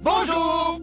Bonjour!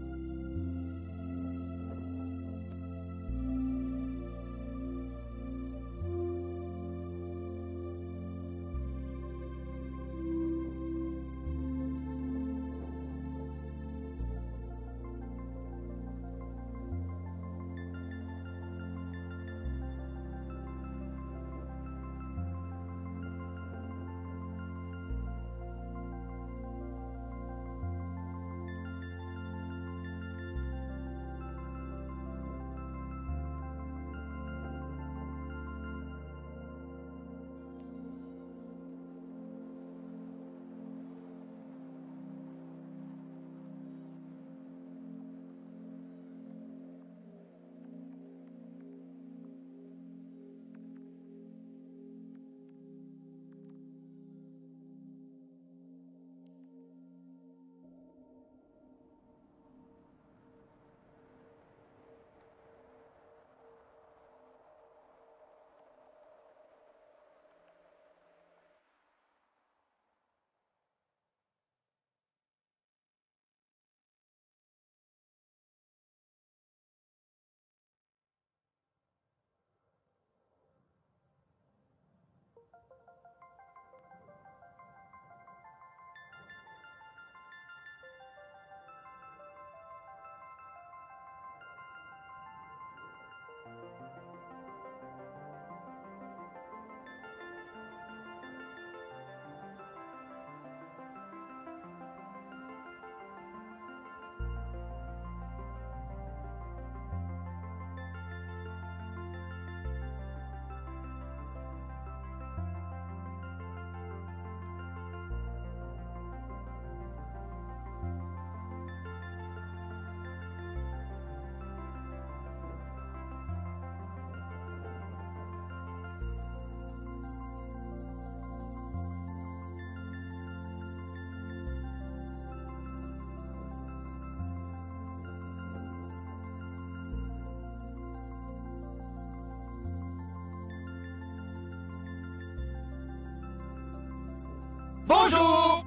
Bonjour!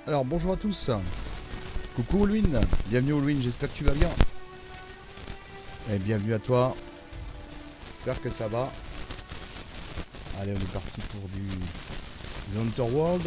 Alors bonjour à tous. Coucou Halloween. Bienvenue Halloween, j'espère que tu vas bien. Et bienvenue à toi. J'espère que ça va. Allez, on est parti pour du Hunter World.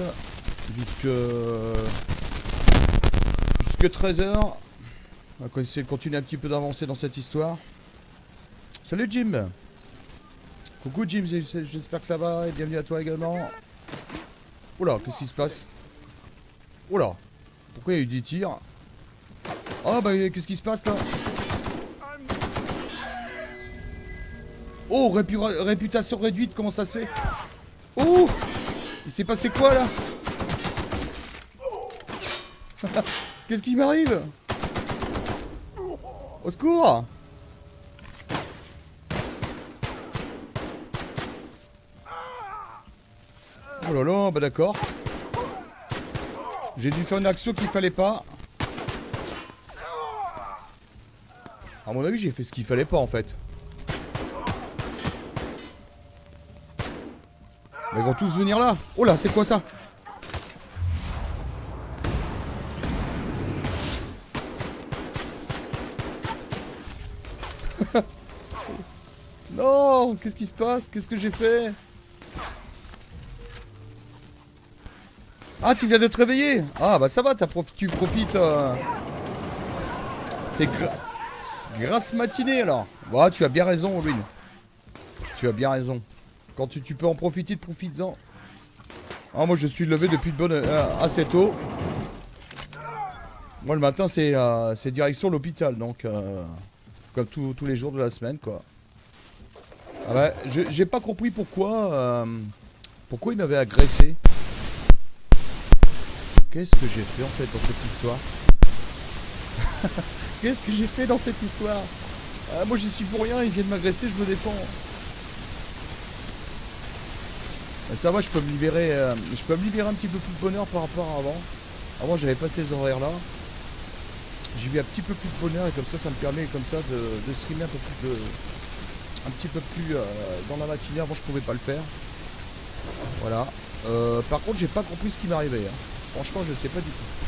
Jusque 13h. On va essayer de continuer un petit peu d'avancer dans cette histoire. Salut Jim. Coucou Jim, j'espère que ça va et bienvenue à toi également. Oula, qu'est-ce qui se passe? Oula, pourquoi il y a eu des tirs? Oh bah qu'est-ce qui se passe là? Oh, réputation réduite, comment ça se fait? Oh, il s'est passé quoi là? Qu'est-ce qui m'arrive? Au secours! Oh là là, bah d'accord. J'ai dû faire une action qu'il fallait pas. À mon avis, j'ai fait ce qu'il fallait pas en fait. Mais ils vont tous venir là. Oh là, c'est quoi ça? Non, qu'est-ce qui se passe? Qu'est-ce que j'ai fait? Ah, tu viens d'être réveillé? Ah bah ça va, tu profites. C'est grasse matinée alors. Ouais, tu as bien raison, Halloween. Tu as bien raison. Quand tu peux en profiter, profites-en. Ah, moi je suis levé depuis de bonne assez tôt. Moi le matin c'est direction l'hôpital, donc comme tous les jours de la semaine quoi. Ah ouais, j'ai pas compris pourquoi il m'avait agressé. Qu'est-ce que j'ai fait en fait dans cette histoire? Qu'est-ce que j'ai fait dans cette histoire? Moi j'y suis pour rien, ils viennent m'agresser, je me défends. Ça va, je peux me libérer un petit peu plus de bonheur par rapport à avant. Avant j'avais pas ces horaires là. J'y vais un petit peu plus de bonheur et comme ça me permet comme ça de streamer un petit peu plus dans la matinée. Avant je pouvais pas le faire. Voilà. Par contre j'ai pas compris ce qui m'arrivait. Hein. Franchement je sais pas du tout.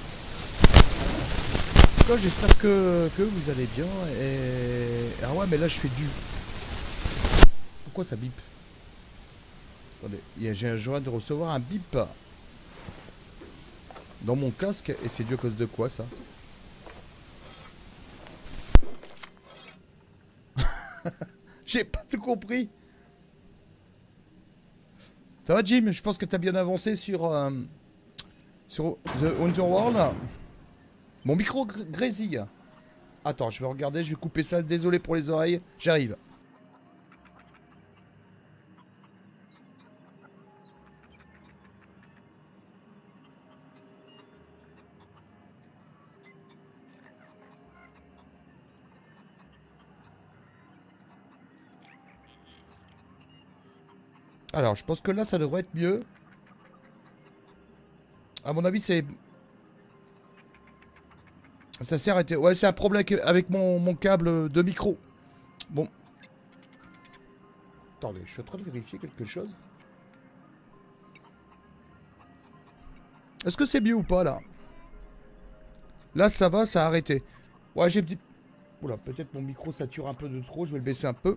En tout cas j'espère que vous allez bien et... Ah ouais mais là je fais du... Pourquoi ça bip? Attendez, je viens de recevoir un bip dans mon casque et c'est dû à cause de quoi ça? J'ai pas tout compris. Ça va Jim? Je pense que t'as bien avancé sur The Underworld. Mon micro grésille. Attends, je vais regarder, je vais couper ça. Désolé pour les oreilles, j'arrive. Alors, je pense que là, ça devrait être mieux. À mon avis, c'est... Ça s'est arrêté. Ouais, c'est un problème avec mon câble de micro. Bon. Attendez, je suis en train de vérifier quelque chose. Est-ce que c'est mieux ou pas, là? Là, ça va, ça a arrêté. Ouais, j'ai petit... Oula, peut-être mon micro sature un peu de trop. Je vais le baisser un peu.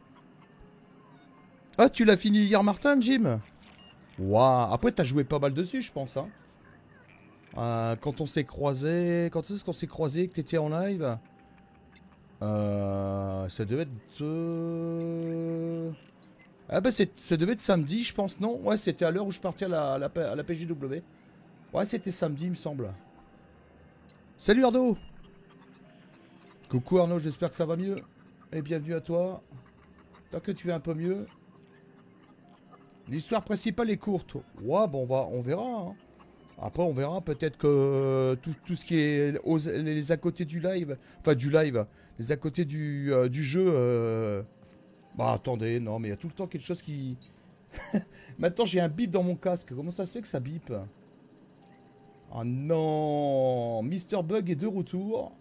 Ah, tu l'as fini hier, Martin, Jim? Waouh. Après, t'as joué pas mal dessus, je pense, hein. Quand on s'est croisés... Quand est-ce qu'on s'est croisés, que t'étais en live? Ça devait être... Ah bah ça devait être samedi, je pense, non? Ouais, c'était à l'heure où je partais à la PJW. Ouais, c'était samedi, il me semble. Salut Arnaud! Coucou Arnaud, j'espère que ça va mieux. Et bienvenue à toi. Tant que tu vas un peu mieux. L'histoire principale est courte. Ouais, bon, on verra. Hein. Après, on verra. Peut-être que tout ce qui est les à côté du live. Enfin, du live. Les à côté du jeu. Bah, attendez, non, mais il y a tout le temps quelque chose qui. Maintenant, j'ai un bip dans mon casque. Comment ça se fait que ça bip? Ah non! Mister Bug est de retour.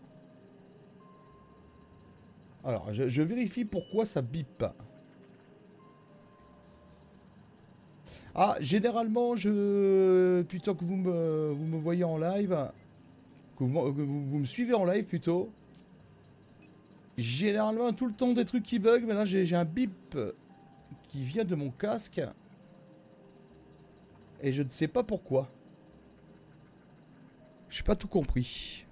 Alors, je vérifie pourquoi ça bip. Ah, généralement, plutôt que vous me voyez en live, que vous me suivez en live plutôt, généralement tout le temps des trucs qui bug, mais là j'ai un bip qui vient de mon casque et je ne sais pas pourquoi. J'ai pas tout compris.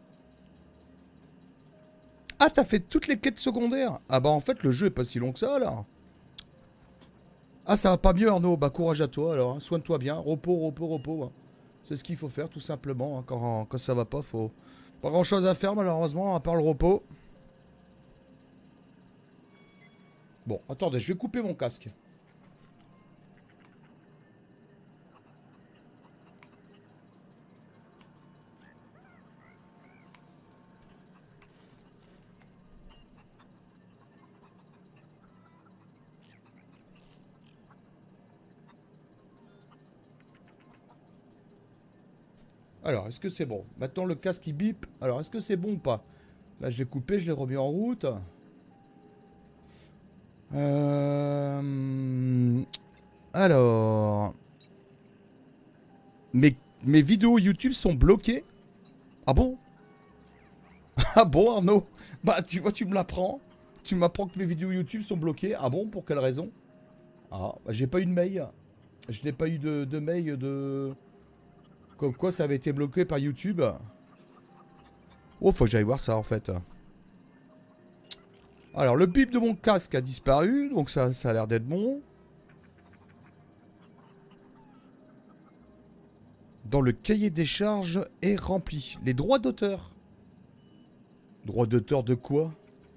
Ah, t'as fait toutes les quêtes secondaires? Ah bah en fait le jeu est pas si long que ça là. Ah, ça va pas mieux Arnaud, bah courage à toi alors, hein. Soigne-toi bien, repos, repos, repos, hein. C'est ce qu'il faut faire tout simplement, hein. Quand ça va pas, faut... Pas grand chose à faire malheureusement, à part le repos. Bon, attendez, je vais couper mon casque. Alors, est-ce que c'est bon? Maintenant le casque il bip, alors est-ce que c'est bon ou pas? Là je l'ai coupé, je l'ai remis en route. Alors... Mes vidéos YouTube sont bloquées? Ah bon? Ah bon Arnaud? Bah tu vois, tu me l'apprends. Tu m'apprends que mes vidéos YouTube sont bloquées. Ah bon? Pour quelle raison? Ah, bah, j'ai pas eu de mail. Je n'ai pas eu de mail de... Comme quoi ça avait été bloqué par YouTube. Oh, faut que j'aille voir ça en fait. Alors le bip de mon casque a disparu, donc ça a l'air d'être bon. Dans le cahier des charges est rempli. Les droits d'auteur. Droits d'auteur de quoi?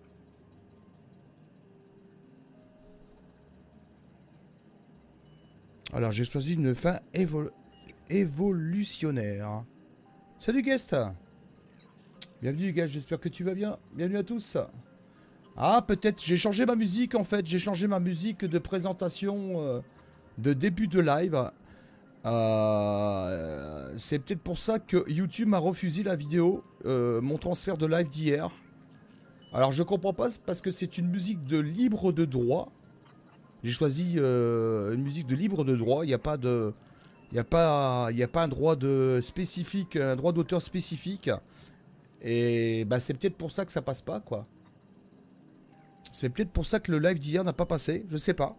Alors j'ai choisi une fin évolutionnaire. Salut guest. Bienvenue guest, j'espère que tu vas bien. Bienvenue à tous. Ah, peut-être j'ai changé ma musique en fait. J'ai changé ma musique de présentation de début de live. C'est peut-être pour ça que YouTube m'a refusé la vidéo, mon transfert de live d'hier. Alors je comprends pas, parce que c'est une musique de libre de droit. J'ai choisi une musique de libre de droit. Il n'y a pas de, il y a pas un droit de spécifique, un droit d'auteur spécifique. Et bah c'est peut-être pour ça que ça passe pas quoi. C'est peut-être pour ça que le live d'hier n'a pas passé. Je sais pas.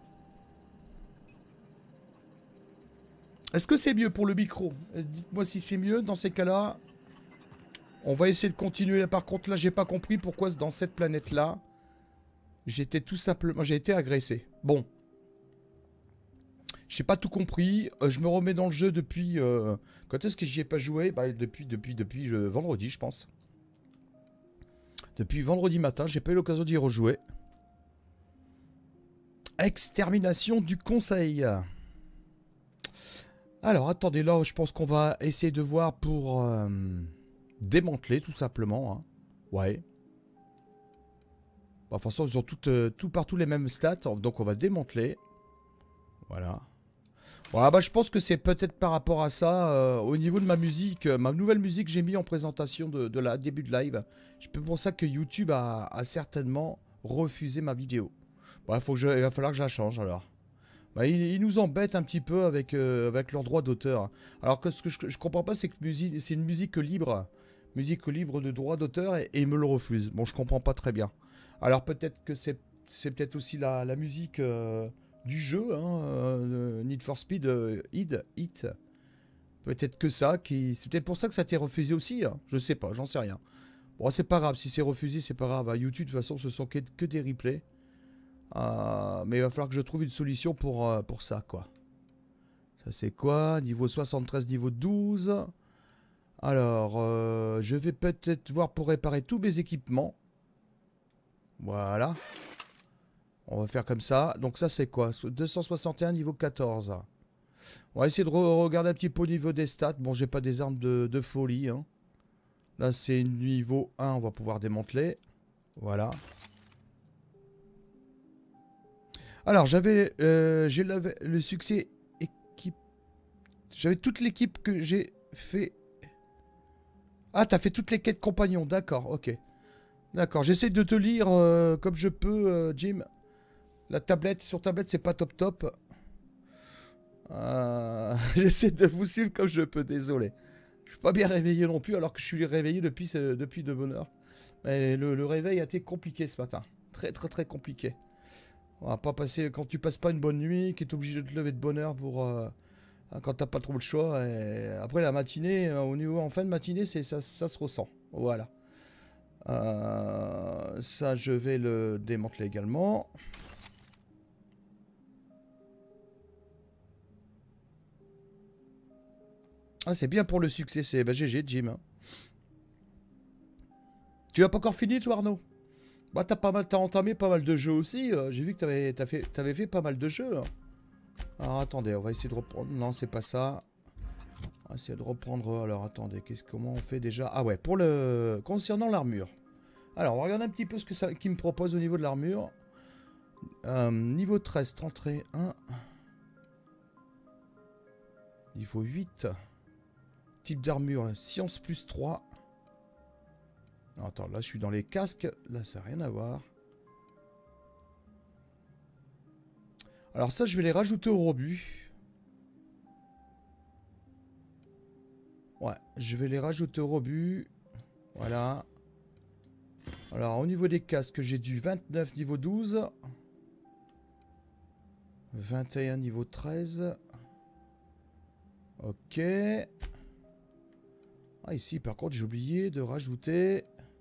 Est-ce que c'est mieux pour le micro? Dites-moi si c'est mieux dans ces cas-là. On va essayer de continuer. Par contre, là, j'ai pas compris pourquoi dans cette planète-là, j'étais tout simplement... J'ai été agressé. Bon. J'ai pas tout compris. Je me remets dans le jeu depuis... Quand est-ce que j'y ai pas joué? Bah, depuis vendredi, je pense. Depuis vendredi matin, j'ai pas eu l'occasion d'y rejouer. Extermination du conseil. Alors, attendez, là, je pense qu'on va essayer de voir pour démanteler, tout simplement. Hein. Ouais. Bon, de toute façon, ils ont tout partout les mêmes stats, donc on va démanteler. Voilà. Voilà, bah, je pense que c'est peut-être par rapport à ça, au niveau de ma musique, ma nouvelle musique que j'ai mis en présentation de la début de live. C'est pour ça que YouTube a certainement refusé ma vidéo. Bon, il va falloir que je la change alors. Bah, ils nous embêtent un petit peu avec leurs droits d'auteur. Alors que ce que je comprends pas, c'est que c'est une musique libre. Musique libre de droits d'auteur et ils me le refusent. Bon, je comprends pas très bien. Alors peut-être que c'est peut-être aussi la musique du jeu, hein, Need for Speed Hit. Peut-être que ça, c'est peut-être pour ça que ça a été refusé aussi. Hein. Je sais pas, j'en sais rien. Bon, c'est pas grave, si c'est refusé, c'est pas grave. À YouTube, de toute façon, ce sont que des replays. Mais il va falloir que je trouve une solution pour ça, quoi. Ça, c'est quoi? Niveau 73, niveau 12. Alors, je vais peut-être voir pour réparer tous mes équipements. Voilà. On va faire comme ça. Donc ça, c'est quoi? 261, niveau 14. On va essayer de regarder un petit peu au niveau des stats. Bon, j'ai pas des armes de folie. Hein. Là, c'est niveau 1. On va pouvoir démanteler. Voilà. Alors, j'ai le succès équipe. J'avais toute l'équipe que j'ai fait. Ah, t'as fait toutes les quêtes compagnons. D'accord, ok. D'accord, j'essaie de te lire comme je peux, Jim. La tablette, sur tablette, c'est pas top top. J'essaie de vous suivre comme je peux, désolé. Je suis pas bien réveillé non plus, alors que je suis réveillé depuis de bonne heure. Mais le réveil a été compliqué ce matin. Très très très compliqué. On va pas passer, quand tu passes pas une bonne nuit, que tu es obligé de te lever de bonne heure pour... quand t'as pas trop le choix. Et après la matinée, au niveau en fin de matinée, ça se ressent. Voilà. Ça, je vais le démanteler également. Ah, c'est bien pour le succès, c'est bah, GG, Jim. Hein. Tu l'as pas encore fini, toi, Arnaud? Bah, t'as entamé pas mal de jeux aussi. J'ai vu que t'avais fait pas mal de jeux. Hein. Alors, attendez, on va essayer de reprendre. Non, c'est pas ça. On va essayer de reprendre. Alors, attendez, comment on fait déjà? Ah ouais, concernant l'armure. Alors, on va regarder un petit peu ce qu'il me propose au niveau de l'armure. Niveau 13, 31. Niveau 8. Type d'armure, science plus 3. Non, attends, là je suis dans les casques. Là ça n'a rien à voir. Alors ça je vais les rajouter au rebut. Ouais, je vais les rajouter au rebut. Voilà. Alors au niveau des casques, j'ai du 29 niveau 12. 21 niveau 13. Ok. Ah ici par contre j'ai oublié de rajouter...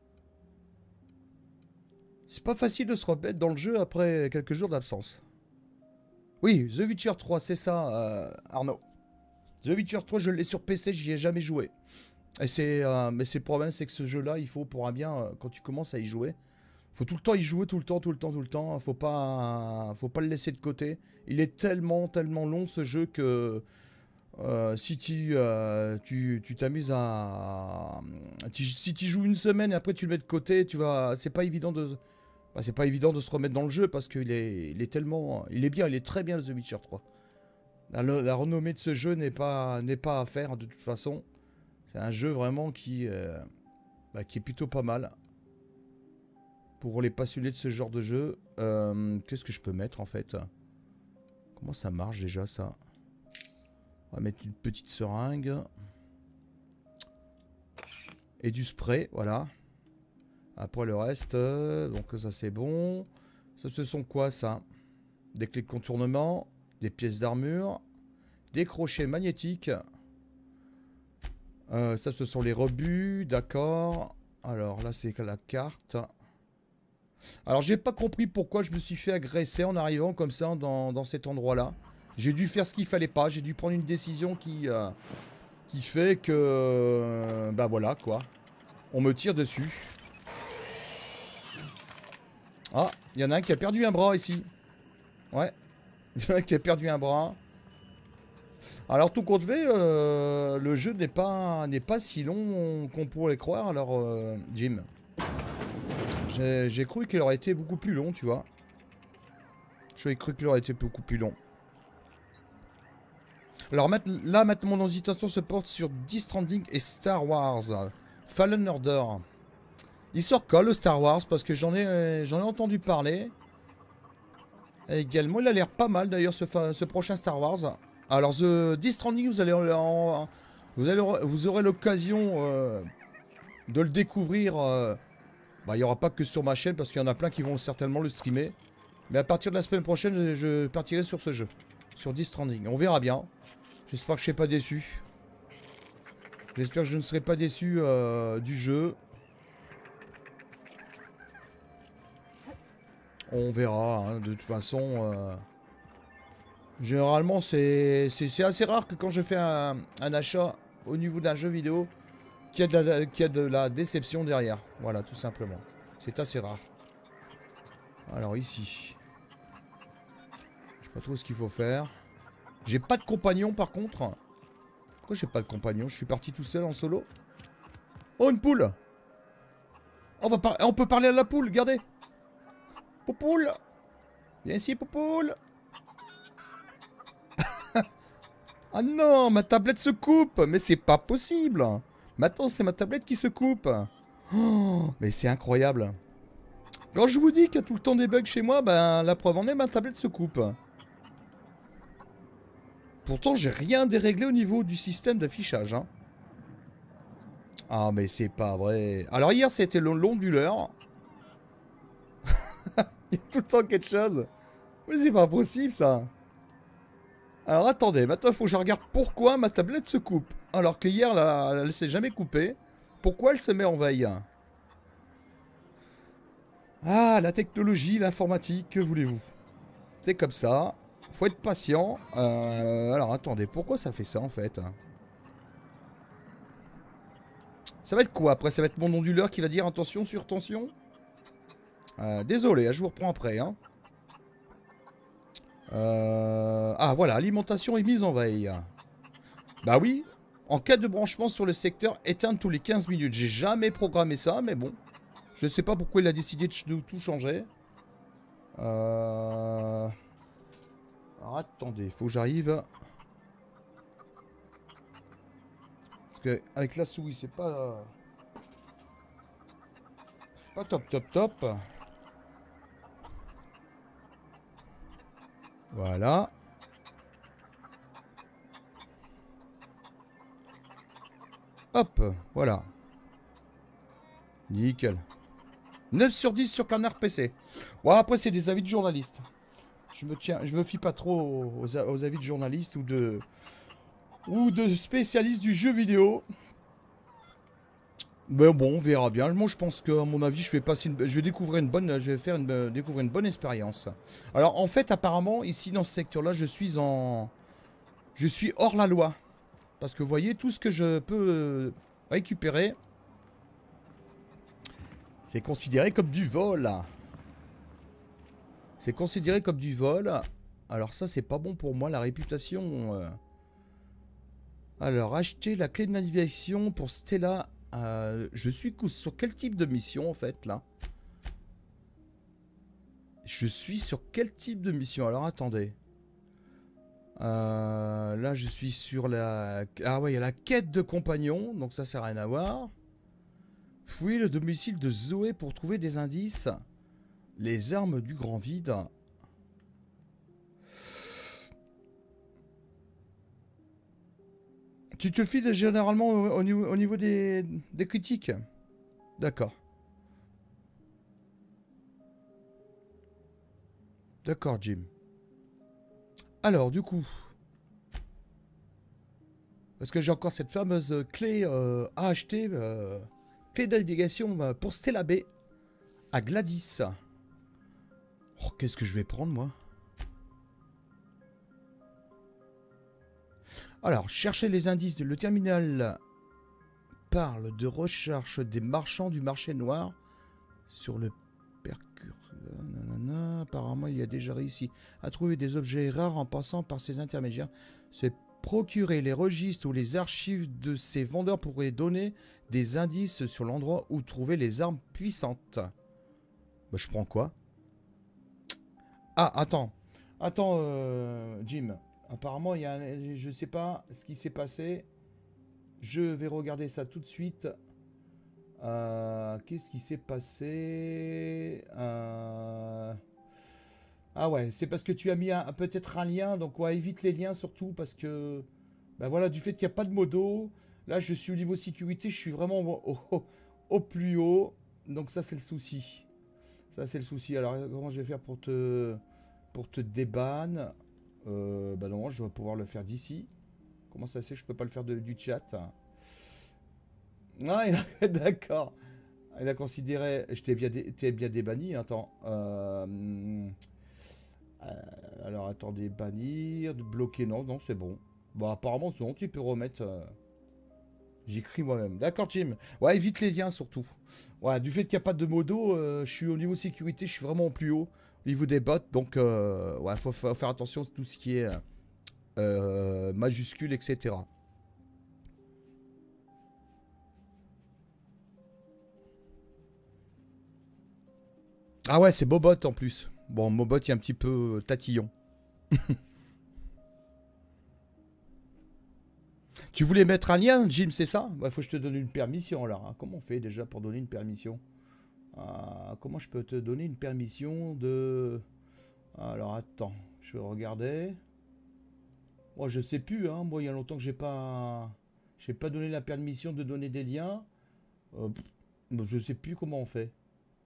C'est pas facile de se remettre dans le jeu après quelques jours d'absence. Oui, The Witcher 3, c'est ça Arnaud. The Witcher 3 je l'ai sur PC, j'y ai jamais joué. Et mais c'est le problème, c'est que ce jeu là il faut pour un bien, quand tu commences à y jouer, faut tout le temps y jouer, tout le temps. Faut pas le laisser de côté. Il est tellement long ce jeu que... si tu t'amuses à... si tu joues une semaine et après tu le mets de côté, c'est pas évident de... Bah, c'est pas évident de se remettre dans le jeu parce qu'il est tellement... Il est bien, il est très bien The Witcher 3. La renommée de ce jeu n'est pas à faire de toute façon. C'est un jeu vraiment qui est plutôt pas mal. Pour les passionnés de ce genre de jeu. Qu'est-ce que je peux mettre en fait? Comment ça marche déjà ça? On va mettre une petite seringue. Et du spray, voilà. Après le reste, donc ça c'est bon. Ça ce sont quoi ça? Des clés de contournement, des pièces d'armure, des crochets magnétiques. Ça ce sont les rebuts, d'accord. Alors là c'est la carte. Alors j'ai pas compris pourquoi je me suis fait agresser en arrivant comme ça dans cet endroit là. J'ai dû faire ce qu'il fallait pas, j'ai dû prendre une décision qui fait que... bah voilà quoi. On me tire dessus. Ah, il y en a un qui a perdu un bras ici. Ouais. Il y en a un qui a perdu un bras. Alors tout compte fait, le jeu n'est pas si long qu'on pourrait croire. Alors Jim, j'ai cru qu'il aurait été beaucoup plus long, tu vois. J'ai cru qu'il aurait été beaucoup plus long. Alors là maintenant mon hésitation se porte sur Death Stranding et Star Wars Fallen Order. Il sort quand le Star Wars? Parce que j'en ai entendu parler. Et également, il a l'air pas mal d'ailleurs ce prochain Star Wars. Alors, The Death Stranding, vous aurez l'occasion de le découvrir. Bah, il n'y aura pas que sur ma chaîne parce qu'il y en a plein qui vont certainement le streamer. Mais à partir de la semaine prochaine, je partirai sur ce jeu. Sur Death Stranding. On verra bien. J'espère que je ne serai pas déçu. J'espère que je ne serai pas déçu du jeu. On verra, hein, de toute façon. Généralement, c'est assez rare que quand je fais un achat au niveau d'un jeu vidéo, qu'il y a de la déception derrière. Voilà, tout simplement. C'est assez rare. Alors ici. Je sais pas trop ce qu'il faut faire. J'ai pas de compagnon par contre. Pourquoi j'ai pas de compagnon? Je suis parti tout seul en solo. Oh, une poule! On peut parler à la poule, regardez! Poupoule! Viens ici, Poupoule! Ah non, ma tablette se coupe! Mais c'est pas possible! Maintenant, c'est ma tablette qui se coupe! Oh, mais c'est incroyable! Quand je vous dis qu'il y a tout le temps des bugs chez moi, ben la preuve en est, ma tablette se coupe. Pourtant, j'ai rien déréglé au niveau du système d'affichage. Hein. Ah, mais c'est pas vrai. Alors, hier, c'était l'onduleur. Il y a tout le temps quelque chose. Mais c'est pas possible, ça. Alors, attendez. Maintenant, il faut que je regarde pourquoi ma tablette se coupe. Alors que hier, là, elle s'est jamais coupée. Pourquoi elle se met en veille? Ah, la technologie, l'informatique, que voulez-vous? C'est comme ça. Faut être patient. Alors, attendez. Pourquoi ça fait ça, en fait? Ça va être quoi après? Ça va être mon onduleur qui va dire attention, surtension. Désolé, je vous reprends après. Hein. Ah voilà, alimentation est mise en veille. Bah oui, en cas de branchement sur le secteur, éteindre tous les 15 minutes. J'ai jamais programmé ça, mais bon. Je ne sais pas pourquoi il a décidé de tout changer. Alors attendez, faut que j'arrive. Parce que avec la souris, c'est pas... C'est pas top top top. Voilà. Hop, voilà. Nickel. 9 sur 10 sur Canard PC. Ouais, après, c'est des avis de journalistes. Je me fie pas trop aux avis de journalistes ou de spécialistes du jeu vidéo. Mais bon, on verra bien. Moi, je pense qu'à mon avis, je vais découvrir une bonne, découvrir une bonne expérience. Alors, en fait, apparemment, ici dans ce secteur-là, je suis hors la loi. Parce que vous voyez, tout ce que je peux récupérer, c'est considéré comme du vol. C'est considéré comme du vol. Alors ça, c'est pas bon pour moi, la réputation. Alors, acheter la clé de navigation pour Stella. Je suis sur quel type de mission, en fait, là? Je suis sur quel type de mission? Alors, attendez. Là, je suis sur la... Ah ouais, il y a la quête de compagnon. Donc ça, ça n'a rien à voir. Fouiller le domicile de Zoé pour trouver des indices. Les armes du grand vide. Tu te fies généralement au niveau des critiques. D'accord. D'accord, Jim. Alors, du coup... Parce que j'ai encore cette fameuse clé à acheter. Clé de navigation pour Stella B. À Gladys. Oh, qu'est-ce que je vais prendre, moi? Alors, chercher les indices. Le terminal parle de recherche des marchands du marché noir sur le percurseur. Apparemment, il a déjà réussi à trouver des objets rares en passant par ces intermédiaires. Se procurer les registres ou les archives de ces vendeurs pourrait donner des indices sur l'endroit où trouver les armes puissantes. Bah, je prends quoi? Ah, attends. Attends, Jim. Apparemment, il y a je sais pas ce qui s'est passé. Je vais regarder ça tout de suite. Qu'est-ce qui s'est passé? Ah ouais, c'est parce que tu as mis peut-être un lien. Donc, ouais, évite les liens surtout parce que... Ben voilà, du fait qu'il n'y a pas de modo. Là, je suis au niveau sécurité. Je suis vraiment au plus haut. Donc ça, c'est le souci. Ça, c'est le souci. Alors, comment je vais faire pour te déban? Bah non, je dois pouvoir le faire d'ici. Comment ça se fait? Je peux pas le faire du chat. Ah, d'accord. Il a considéré... T'es bien débanni. Attends. Alors, attendez. Bannir. Bloquer. Non, non, c'est bon. Bon, apparemment, c'est bon. Tu peux remettre... J'écris moi-même. D'accord, Jim. Ouais, évite les liens, surtout. Ouais, du fait qu'il n'y a pas de modo, je suis au niveau sécurité. Je suis vraiment au plus haut. Au niveau des bots. Donc, ouais, faut faire attention à tout ce qui est... majuscule, etc. Ah ouais, c'est Bobot en plus. Bon, Mobot est un petit peu tatillon. Tu voulais mettre un lien, Jim, c'est ça? Bah, faut que je te donne une permission, là. Hein. Comment on fait déjà pour donner une permission? Comment je peux te donner une permission de... Alors, attends, je vais regarder. Moi, je sais plus, hein. Moi, il y a longtemps que j'ai pas donné la permission de donner des liens. Je sais plus comment on fait.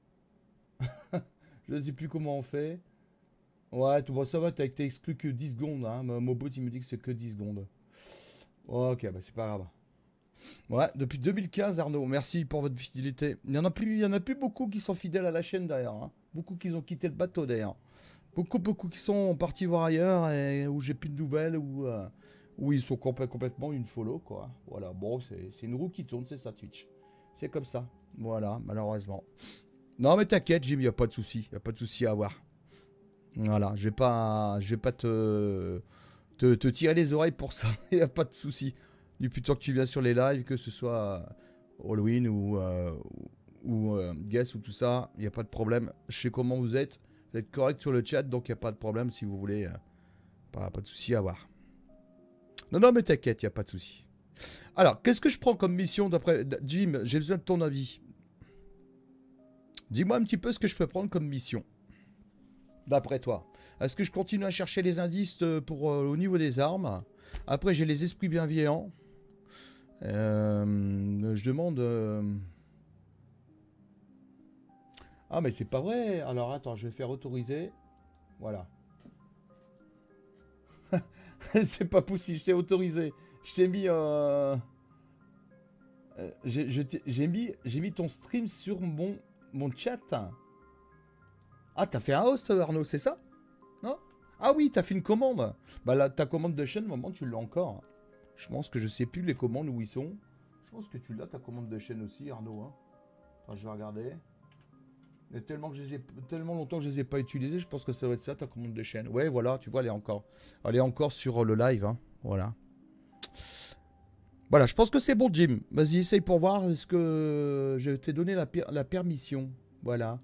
Je sais plus comment on fait. Ouais, tout bon, ça va, t'as été exclu que 10 secondes, hein. Mobot, il me dit que c'est que 10 secondes. Ok, bah c'est pas grave. Ouais, depuis 2015, Arnaud, merci pour votre fidélité. Il y en a plus beaucoup qui sont fidèles à la chaîne d'ailleurs, hein. Beaucoup qui ont quitté le bateau d'ailleurs. Beaucoup qui sont partis voir ailleurs et où j'ai plus de nouvelles, où ils sont complètement une follow, quoi. Voilà, bon, c'est une roue qui tourne, c'est ça, Twitch. C'est comme ça. Voilà, malheureusement. Non, mais t'inquiète, Jim, y a pas de souci. Y a pas de souci à avoir. Voilà, je vais pas te tirer les oreilles pour ça. Y a pas de souci. Du plus tôt que tu viens sur les lives, que ce soit Halloween ou Guess ou tout ça, y a pas de problème. Je sais comment vous êtes. Vous êtes correct sur le chat, donc y a pas de problème si vous voulez. Pas de souci à avoir. Non, non, mais t'inquiète, y a pas de souci. Alors, qu'est-ce que je prends comme mission d'après Jim? J'ai besoin de ton avis. Dis-moi un petit peu ce que je peux prendre comme mission. D'après toi. Est-ce que je continue à chercher les indices pour au niveau des armes? Après, j'ai les esprits bienveillants. Je demande... Ah, mais c'est pas vrai. Alors, attends, je vais faire autoriser. Voilà. C'est pas possible, je t'ai autorisé. Je t'ai mis... j'ai mis ton stream sur mon chat. Ah, t'as fait un host, Arnaud, c'est ça? Non? Ah oui, t'as fait une commande. Bah là, ta commande de chaîne, moment, tu l'as encore. Je pense que je sais plus les commandes où ils sont. Je pense que tu l'as, ta commande de chaîne aussi, Arnaud. Hein. Attends, je vais regarder. Mais tellement longtemps que je les ai pas utilisés, je pense que ça doit être ça, ta commande de chaîne. Ouais, voilà, tu vois, elle est encore sur le live. Hein. Voilà. Voilà, je pense que c'est bon, Jim. Vas-y, essaye pour voir. Est-ce que je t'ai donné la permission? Voilà.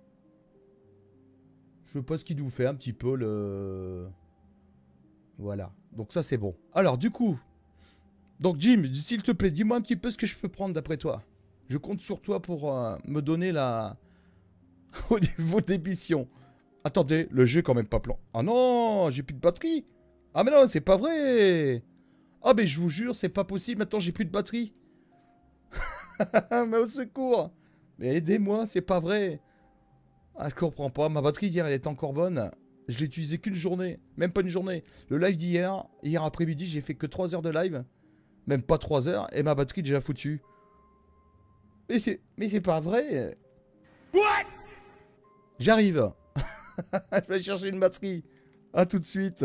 Je veux pas ce qu'il nous fait un petit peu le... Voilà. Donc ça, c'est bon. Alors, du coup... Donc, Jim, s'il te plaît, dis-moi un petit peu ce que je peux prendre d'après toi. Je compte sur toi pour me donner la... au niveau des missions. Attendez, le jeu est quand même pas plan. Ah non, j'ai plus de batterie. Ah mais non, c'est pas vrai. Ah mais je vous jure, c'est pas possible. Maintenant, j'ai plus de batterie. Mais au secours. Mais aidez-moi, c'est pas vrai. Ah, je comprends pas. Ma batterie d'hier, elle est encore bonne. Je l'ai utilisée qu'une journée. Même pas une journée. Le live d'hier, hier après-midi, j'ai fait que 3 heures de live. Même pas 3 heures. Et ma batterie est déjà foutue. Mais c'est pas vrai. What? J'arrive. Je vais aller chercher une batterie. À tout de suite.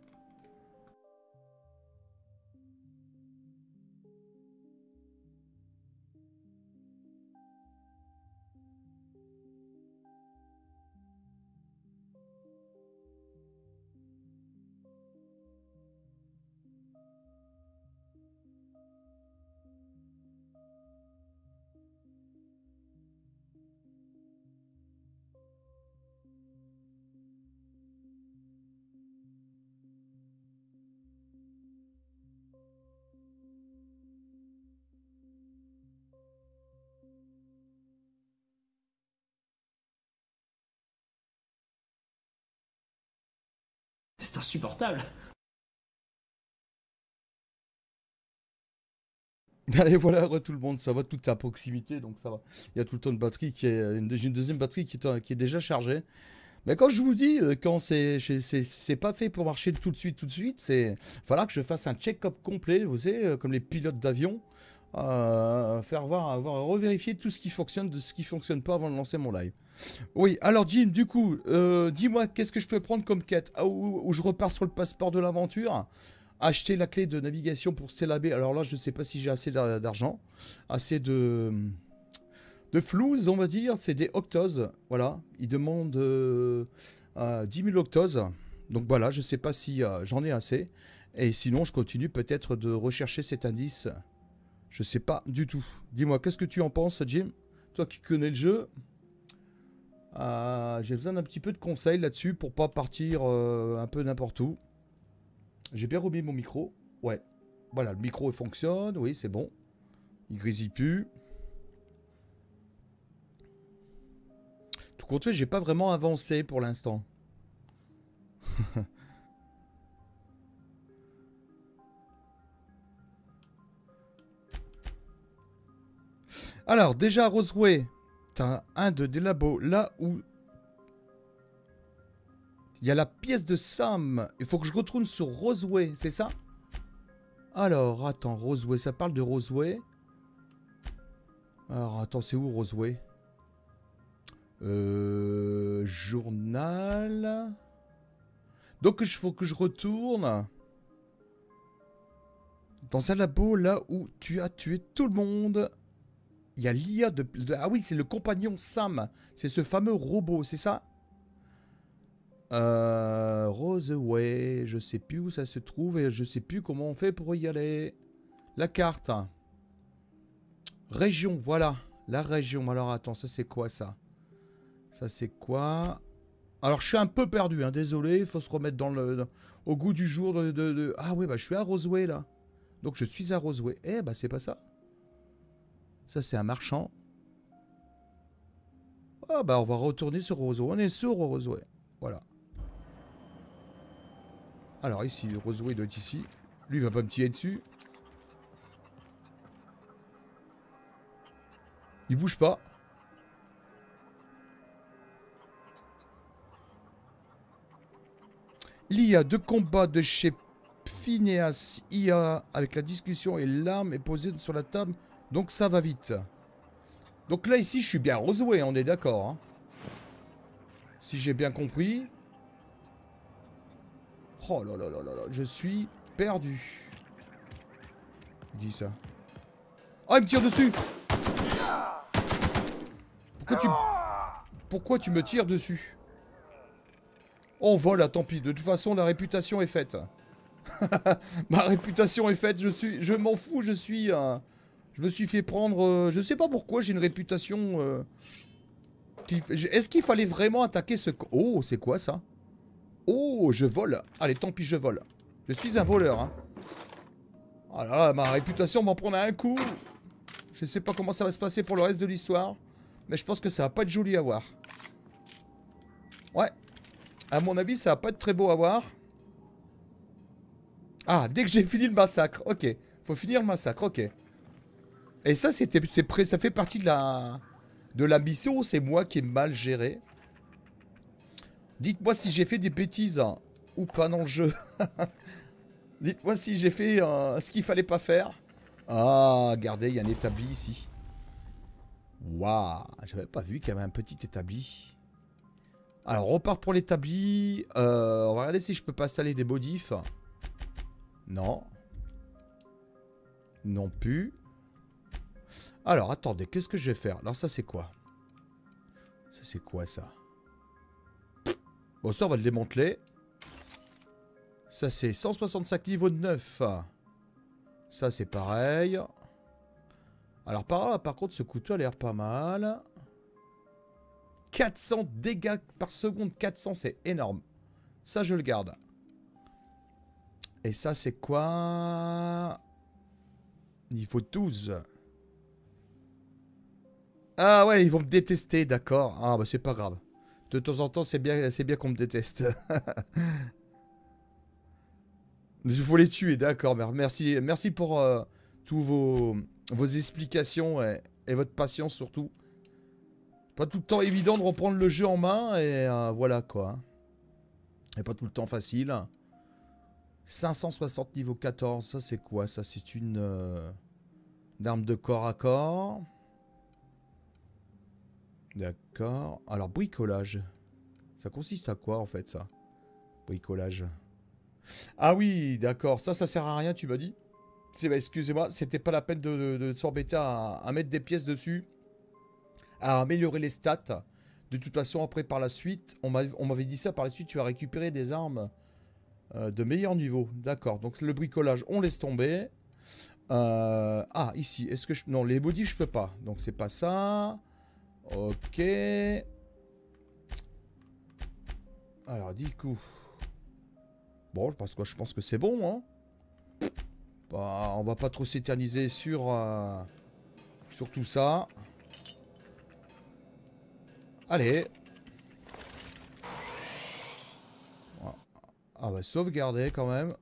C'est insupportable. Allez, voilà, tout le monde, ça va, tout est à proximité, donc ça va. Il y a tout le temps une batterie j'ai une deuxième batterie qui est déjà chargée. Mais quand je vous dis, quand c'est pas fait pour marcher tout de suite, c'est falloir que je fasse un check-up complet, vous savez, comme les pilotes d'avion, faire revérifier tout ce qui fonctionne de ce qui fonctionne pas avant de lancer mon live. Oui, alors Jim, du coup, dis-moi, qu'est-ce que je peux prendre comme quête? Où je repars sur le passeport de l'aventure? Acheter la clé de navigation pour Célabé. Alors là, je sais pas si j'ai assez d'argent. Assez de flouze, on va dire. C'est des octoses. Voilà. Ils demandent 10 000 octoses. Donc voilà, je sais pas si j'en ai assez. Et sinon, je continue peut-être de rechercher cet indice. Je sais pas du tout. Dis-moi, qu'est-ce que tu en penses, Jim? Toi qui connais le jeu. J'ai besoin d'un petit peu de conseils là-dessus pour pas partir un peu n'importe où. J'ai bien remis mon micro. Ouais. Voilà, le micro fonctionne. Oui, c'est bon. Il grésille plus. Tout compte fait, j'ai pas vraiment avancé pour l'instant. Alors, déjà, Roseway, t'as un des labos là où il y a la pièce de Sam. Il faut que je retourne sur Roseway, c'est ça? Alors, attends, Roseway, ça parle de Roseway. Alors, attends, c'est où Roseway? Journal. Donc, il faut que je retourne dans un labo là où tu as tué tout le monde. Il y a l'IA de... Ah oui, c'est le compagnon Sam. C'est ce fameux robot, c'est ça? Roseway, je sais plus où ça se trouve et je sais plus comment on fait pour y aller. La carte. Région, voilà. La région. Alors attends, ça c'est quoi ça? Ça c'est quoi? Alors je suis un peu perdu, hein, désolé. Il faut se remettre au goût du jour Ah oui, bah je suis à Roseway là. Donc je suis à Roseway. Eh bah c'est pas ça. Ça c'est un marchand. Ah bah on va retourner sur Roseway. On est sur Roseway. Voilà. Alors ici, Roseway doit être ici. Lui il va pas me tirer dessus. Il bouge pas. L'IA de combat de chez Phineas IA avec la discussion et l'arme est posée sur la table. Donc ça va vite. Donc là ici je suis bien Roseway, on est d'accord. Hein. Si j'ai bien compris. Oh là là là là là, je suis perdu. Il dit ça. Oh il me tire dessus. Pourquoi tu me tires dessus? On vole, tant pis. De toute façon, la réputation est faite. Ma réputation est faite. Je m'en fous. Je me suis fait prendre. Je sais pas pourquoi j'ai une réputation. Est-ce qu'il fallait vraiment attaquer ce... Oh, c'est quoi ça? Oh, je vole. Allez, tant pis, je vole. Je suis un voleur. Hein. Ah là, ma réputation m'en prend un coup. Je sais pas comment ça va se passer pour le reste de l'histoire. Mais je pense que ça va pas être joli à voir. Ouais. À mon avis, ça va pas être très beau à voir. Ah, dès que j'ai fini le massacre. Ok. Faut finir le massacre, ok. Et ça, ça fait partie de la mission ou c'est moi qui ai mal géré? Dites-moi si j'ai fait des bêtises hein, ou pas dans le jeu. Dites-moi si j'ai fait ce qu'il fallait pas faire. Ah, regardez, il y a un établi ici. Waouh, j'avais pas vu qu'il y avait un petit établi. Alors, on part pour l'établi. On va regarder si je peux pas installer des modifs. Non. Non plus. Alors, attendez, qu'est-ce que je vais faire? Alors, ça, c'est quoi? Ça, c'est quoi, ça? Bon, ça, on va le démanteler. Ça, c'est 165 niveaux de 9. Ça, c'est pareil. Alors, par contre, ce couteau a l'air pas mal. 400 dégâts par seconde. 400, c'est énorme. Ça, je le garde. Et ça, c'est quoi? Niveau 12. Ah ouais, ils vont me détester, d'accord. Ah bah c'est pas grave. De temps en temps, c'est bien qu'on me déteste. Il faut les tuer, d'accord. Merci pour tous vos explications et votre patience surtout. Pas tout le temps évident de reprendre le jeu en main et voilà quoi. Et pas tout le temps facile. 560 niveau 14, ça c'est quoi? Ça c'est une arme de corps à corps. D'accord. Alors bricolage. Ça consiste à quoi en fait ça? Bricolage. Ah oui, d'accord. Ça sert à rien tu m'as dit? Excusez-moi, c'était pas la peine de s'embêter à mettre des pièces dessus. À améliorer les stats. De toute façon après par la suite, on m'avait dit ça par la suite, tu vas récupérer des armes de meilleur niveau. D'accord, donc le bricolage, on laisse tomber. Ah, ici, est-ce que je... Non, les modifs, je peux pas. Donc c'est pas ça. Ok. Alors, du coup... Bon, parce que je pense que c'est bon, hein. Bah, on va pas trop s'éterniser sur tout ça. Allez. Ah bah sauvegarder quand même.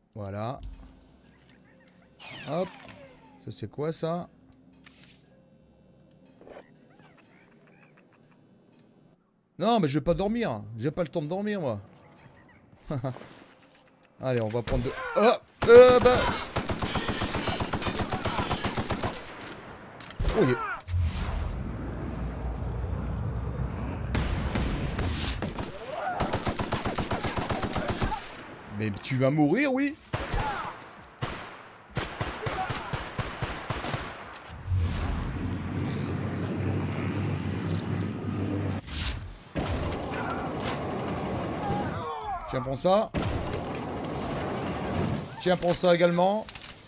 Voilà. Hop. Ça c'est quoi ça? Non, mais je vais pas dormir. J'ai pas le temps de dormir, moi. Allez, on va prendre de... Oh bah... Oh, yeah. Mais tu vas mourir, oui. Tiens, prends ça. Tiens, prends ça également.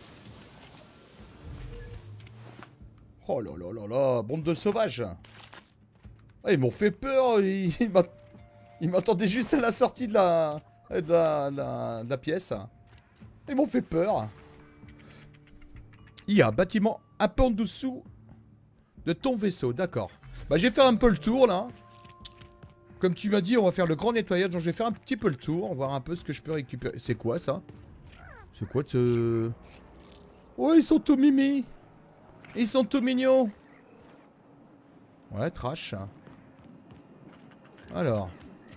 Oh là là là là, bande de sauvages. Ah, ils m'ont fait peur. Ils m'attendaient juste à la sortie de la pièce. Ils m'ont fait peur. Il y a un bâtiment un peu en dessous de ton vaisseau, d'accord. Bah, je vais faire un peu le tour là. Comme tu m'as dit, on va faire le grand nettoyage. Donc je vais faire un petit peu le tour, voir un peu ce que je peux récupérer. C'est quoi ça? C'est quoi de ce... Oh, ils sont tout mimi. Ils sont tout mignons. Ouais, trash. Alors.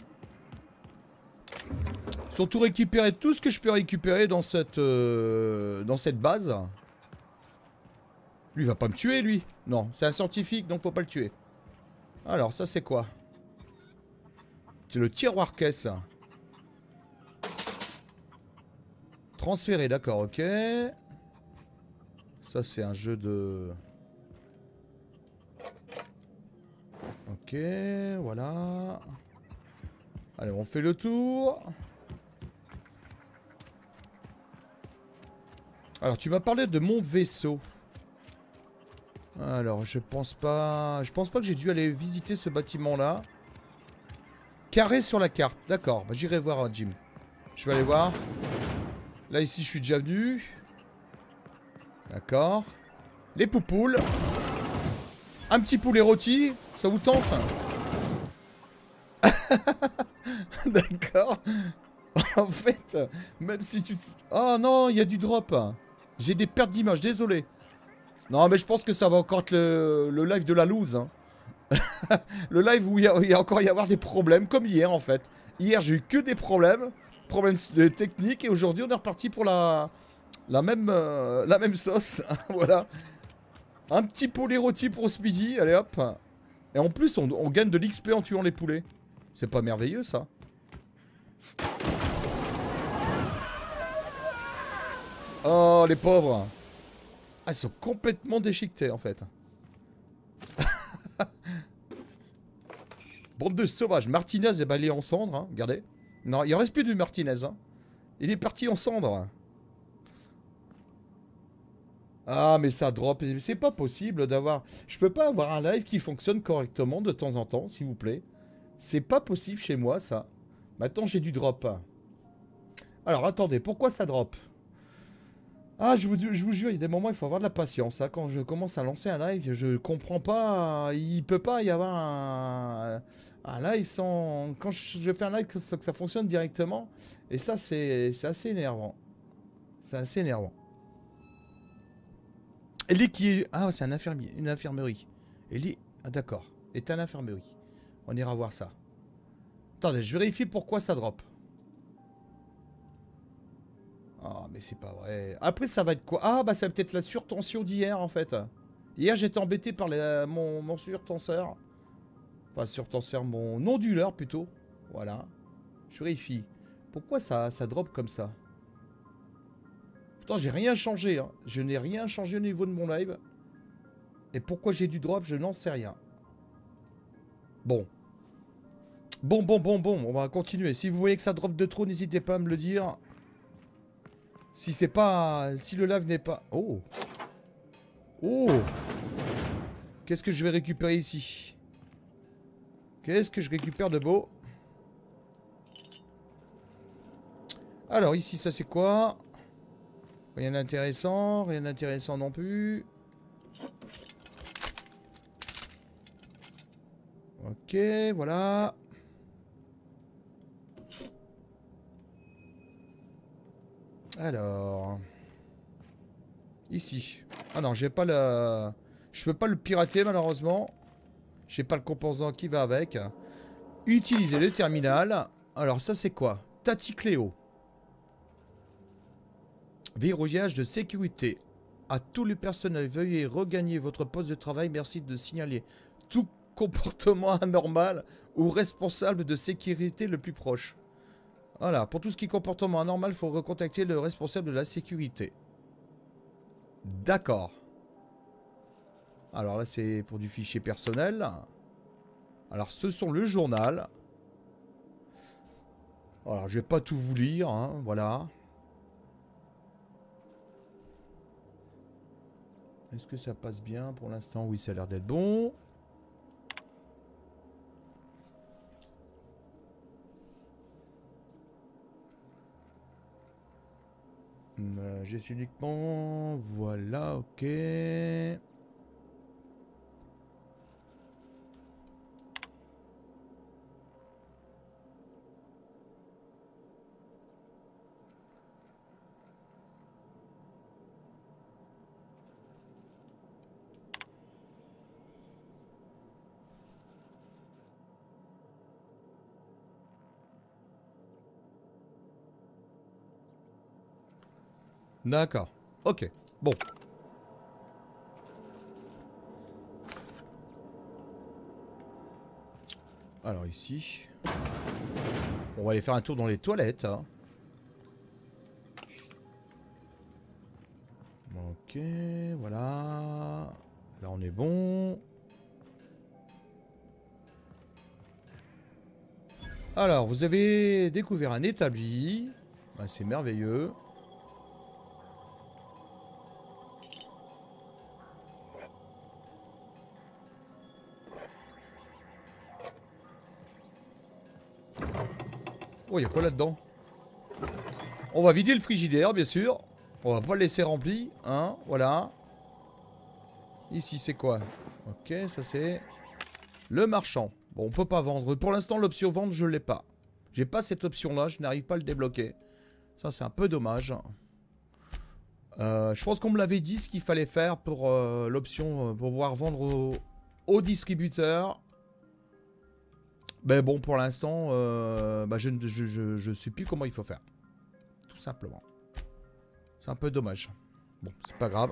Surtout récupérer tout ce que je peux récupérer dans cette base. Lui, il va pas me tuer, lui. Non, c'est un scientifique, donc faut pas le tuer. Alors, ça, c'est quoi? C'est le tiroir caisse. Transférer, d'accord, ok. Ça, c'est un jeu de... Ok, voilà. Allez, on fait le tour. Alors, tu m'as parlé de mon vaisseau. Alors, je pense pas que j'ai dû aller visiter ce bâtiment-là. Carré sur la carte, d'accord. Bah, j'irai voir Jim. Je vais aller voir. Là, ici, je suis déjà venu. D'accord. Les poupoules. Un petit poulet rôti. Ça vous tente? D'accord. En fait, même si tu... Oh non, il y a du drop. J'ai des pertes d'image, désolé. Non, mais je pense que ça va encore être le live de la loose. Hein. Le live où il y a encore y avoir des problèmes, comme hier en fait. Hier, j'ai eu que des problèmes. Problèmes techniques. Et aujourd'hui, on est reparti pour la même sauce. Voilà. Un petit poulet rôti pour ce midi. Allez hop. Et en plus, on gagne de l'XP en tuant les poulets. C'est pas merveilleux ça? Oh, les pauvres. Ah, ils sont complètement déchiquetés en fait. Bande de sauvages. Martinez est balayé en cendres, hein. Regardez. Non, il en reste plus de Martinez. Hein. Il est parti en cendres. Ah, mais ça drop. C'est pas possible d'avoir... Je peux pas avoir un live qui fonctionne correctement de temps en temps, s'il vous plaît. C'est pas possible chez moi, ça. Maintenant, j'ai du drop. Alors, attendez. Pourquoi ça drop? Ah, je vous jure, il y a des moments, il faut avoir de la patience. Hein. Quand je commence à lancer un live, je comprends pas. Il peut pas y avoir un live sans... Quand je fais un live, que ça fonctionne directement. Et ça, c'est assez énervant. C'est assez énervant. Ellie qui est... Ah, c'est un infirmier, une infirmerie. Ellie... Ah, d'accord. Est à l'infirmerie. On ira voir ça. Attendez, je vérifie pourquoi ça drop. Ah, mais c'est pas vrai. Après, ça va être quoi? Ah, bah, ça va peut-être la surtension d'hier, en fait. Hier, j'étais embêté par mon surtenseur. Enfin, surtenseur, mon onduleur, plutôt. Voilà. Je vérifie. Pourquoi ça drop comme ça? Pourtant, j'ai rien changé. Hein. Je n'ai rien changé au niveau de mon live. Et pourquoi j'ai du drop, je n'en sais rien. Bon. Bon. On va continuer. Si vous voyez que ça drop de trop, n'hésitez pas à me le dire. Si c'est pas... Si le live n'est pas... Oh. Oh. Qu'est-ce que je vais récupérer ici? Qu'est-ce que je récupère de beau? Alors ici, ça c'est quoi? Rien d'intéressant. Rien d'intéressant non plus. Ok, voilà. Alors... Ici. Ah non, j'ai pas la... Je peux pas le pirater malheureusement. J'ai pas le composant qui va avec. Utilisez le terminal. Alors ça c'est quoi? Tati Cléo. Verrouillage de sécurité. À tous les personnels, veuillez regagner votre poste de travail. Merci de signaler tout comportement anormal ou responsable de sécurité le plus proche. Voilà, pour tout ce qui est comportement anormal, il faut recontacter le responsable de la sécurité. D'accord. Alors là, c'est pour du fichier personnel. Alors, ce sont le journal. Alors, je vais pas tout vous lire, hein, voilà. Est-ce que ça passe bien pour l'instant? Oui, ça a l'air d'être bon. Geste uniquement. Voilà, ok. D'accord. Ok. Bon. Alors ici. On va aller faire un tour dans les toilettes. Hein. Ok, voilà. Là on est bon. Alors, vous avez découvert un établi. Ben, c'est merveilleux. Oh, il y a quoi là-dedans? On va vider le frigidaire, bien sûr. On va pas le laisser rempli, hein, voilà. Ici, c'est quoi? Ok, ça c'est le marchand. Bon, on peut pas vendre. Pour l'instant, l'option vente, je l'ai pas. J'ai pas cette option-là, je n'arrive pas à le débloquer. Ça, c'est un peu dommage. Je pense qu'on me l'avait dit ce qu'il fallait faire pour l'option pour pouvoir vendre au distributeur. Mais bon, pour l'instant, bah, je sais plus comment il faut faire. Tout simplement. C'est un peu dommage. Bon, c'est pas grave.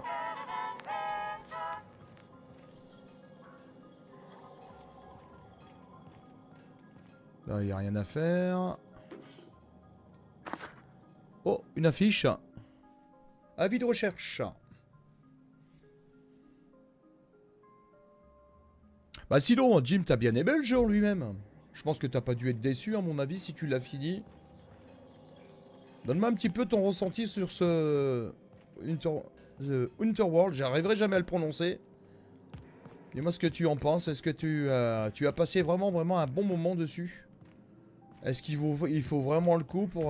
Là, il n'y a rien à faire. Oh, une affiche. Avis de recherche. Bah sinon, Jim, t'as bien aimé le jeu en lui-même. Je pense que t'as pas dû être déçu, à mon avis, si tu l'as fini. Donne-moi un petit peu ton ressenti sur ce... Unterworld, j'arriverai jamais à le prononcer. Dis-moi ce que tu en penses. Est-ce que tu as passé vraiment un bon moment dessus? Est-ce qu'il faut vraiment le coup pour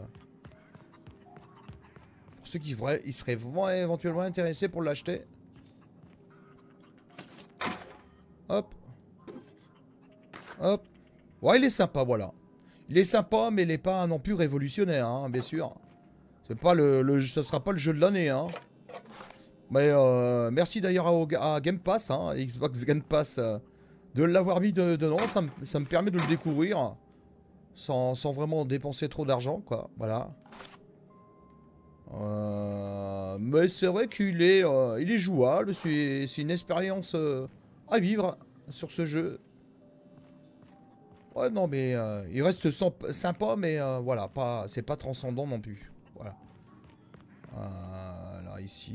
ceux qui ils seraient vraiment éventuellement intéressés pour l'acheter? Hop. Hop. Ouais, il est sympa, voilà. Il est sympa, mais il n'est pas non plus révolutionnaire, hein, bien sûr. C'est pas ça sera pas le jeu de l'année, hein. Mais merci d'ailleurs à Game Pass, hein, Xbox Game Pass, de l'avoir mis dedans. Ça me permet de le découvrir sans vraiment dépenser trop d'argent, quoi. Voilà. Mais c'est vrai qu'il est, il est jouable. C'est une expérience à vivre sur ce jeu. Ouais, non, mais il reste sympa, mais voilà, c'est pas transcendant non plus. Voilà. Là, ici.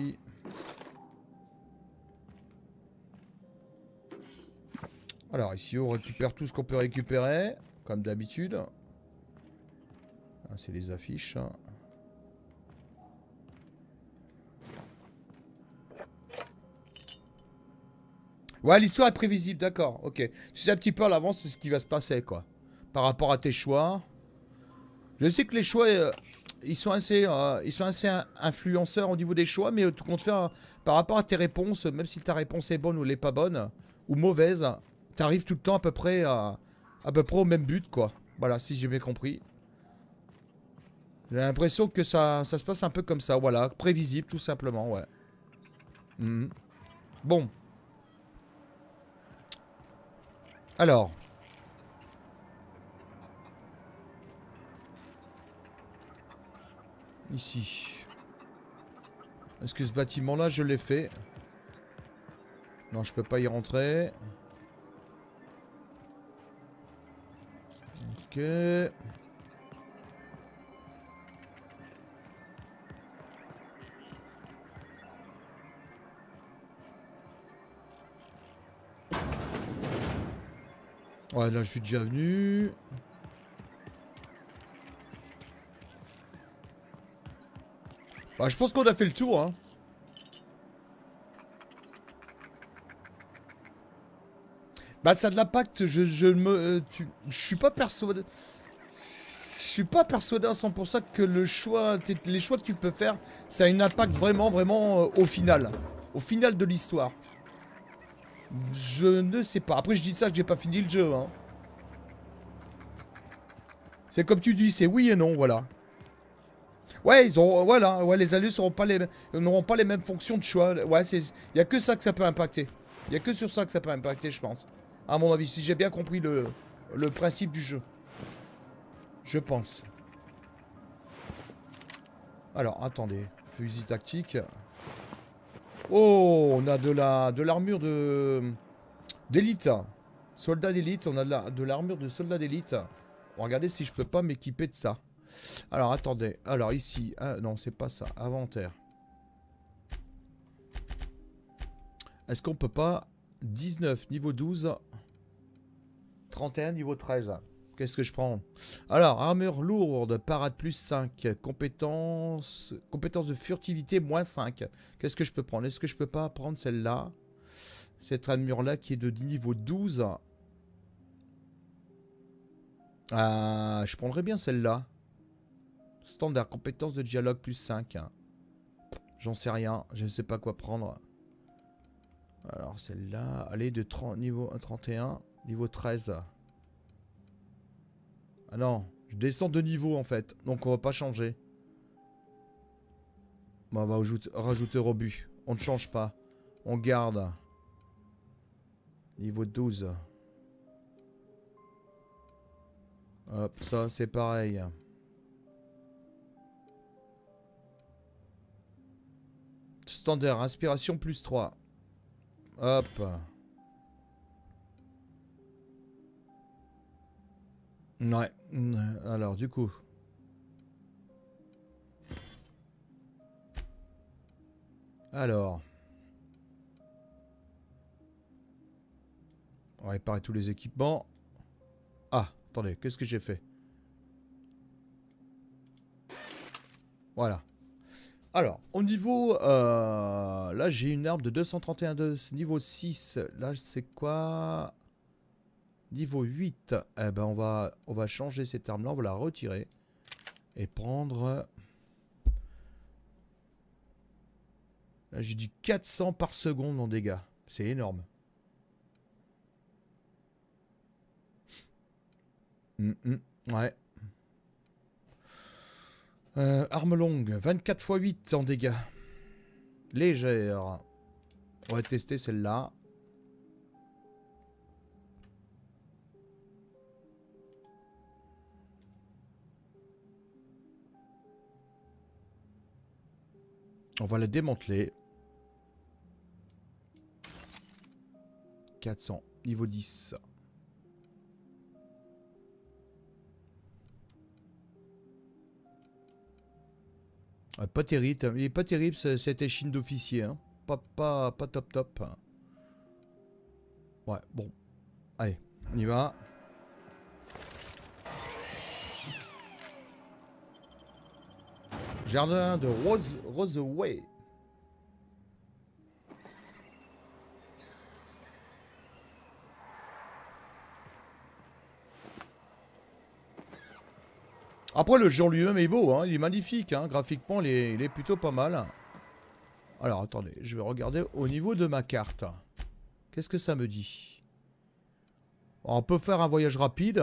Alors, ici, on récupère tout ce qu'on peut récupérer, comme d'habitude. C'est les affiches. Ouais, l'histoire est prévisible, d'accord, ok. Tu sais un petit peu à l'avance ce qui va se passer, quoi. Par rapport à tes choix. Je sais que les choix, ils sont assez influenceurs au niveau des choix, mais tout compte fait, par rapport à tes réponses, même si ta réponse est bonne ou n'est pas bonne, ou mauvaise, t'arrives tout le temps à peu près au même but, quoi. Voilà, si j'ai bien compris. J'ai l'impression que ça se passe un peu comme ça, voilà. Prévisible, tout simplement, ouais. Bon. Alors. Ici. Est-ce que ce bâtiment-là, je l'ai fait? Non, je peux pas y rentrer. Ok. Ouais, là, je suis déjà venu. Bah, je pense qu'on a fait le tour, hein. Bah, ça a de l'impact. Je suis pas persuadé. Je suis pas persuadé à 100% que les choix que tu peux faire, ça a un impact vraiment, vraiment au final. Au final de l'histoire. Je ne sais pas. Après, je dis ça que j'ai pas fini le jeu, hein. C'est comme tu dis, c'est oui et non, voilà. Ouais, ils ont, voilà, ouais, les alliés n'auront pas les mêmes fonctions de choix. Ouais, il y a que ça que ça peut impacter. Il y a que sur ça que ça peut impacter, je pense. À mon avis, si j'ai bien compris le principe du jeu. Je pense. Alors, attendez. Fusil tactique. Oh, on a de l'armure d'élite. Soldat d'élite, on a de l'armure de soldat d'élite. On va regarder si je peux pas m'équiper de ça. Alors, attendez. Alors, ici. Ah, non, c'est pas ça. Inventaire. Est-ce qu'on peut pas... 19, niveau 12. 31, niveau 13. Qu'est-ce que je prends? Alors, armure lourde, parade plus 5. Compétence de furtivité, moins 5. Qu'est-ce que je peux prendre? Est-ce que je peux pas prendre celle-là? Cette armure-là qui est de niveau 12. Ah, je prendrais bien celle-là. Standard, compétence de dialogue plus 5. J'en sais rien, je ne sais pas quoi prendre. Alors celle-là, allez, de 30, niveau 31, niveau 13. Ah non, je descends de niveau en fait, donc on va pas changer. Bon, on va rajouter rebut. On ne change pas, on garde. Niveau 12. Hop, ça c'est pareil. Standard, inspiration plus 3. Hop. Ouais. Alors, du coup. Alors. On va réparer tous les équipements. Ah, attendez, qu'est-ce que j'ai fait? Voilà. Alors, au niveau... là, j'ai une arme de 231 de niveau 6. Là, c'est quoi? Niveau 8. Eh ben, on va changer cette arme-là. On va la retirer. Et prendre... Là, j'ai du 400 par seconde en dégâts. C'est énorme. Ouais. Arme longue, 24 x 8 en dégâts. Légère. On va tester celle-là. On va la démanteler. 400, niveau 10. Pas terrible, il est pas terrible cette échine d'officier, hein. Pas top top. Ouais, bon. Allez, on y va. Jardin de Roseway. Après, le jeu en lui-même est beau, hein, il est magnifique, hein, graphiquement, il est plutôt pas mal. Alors, attendez, je vais regarder au niveau de ma carte. Qu'est-ce que ça me dit? On peut faire un voyage rapide.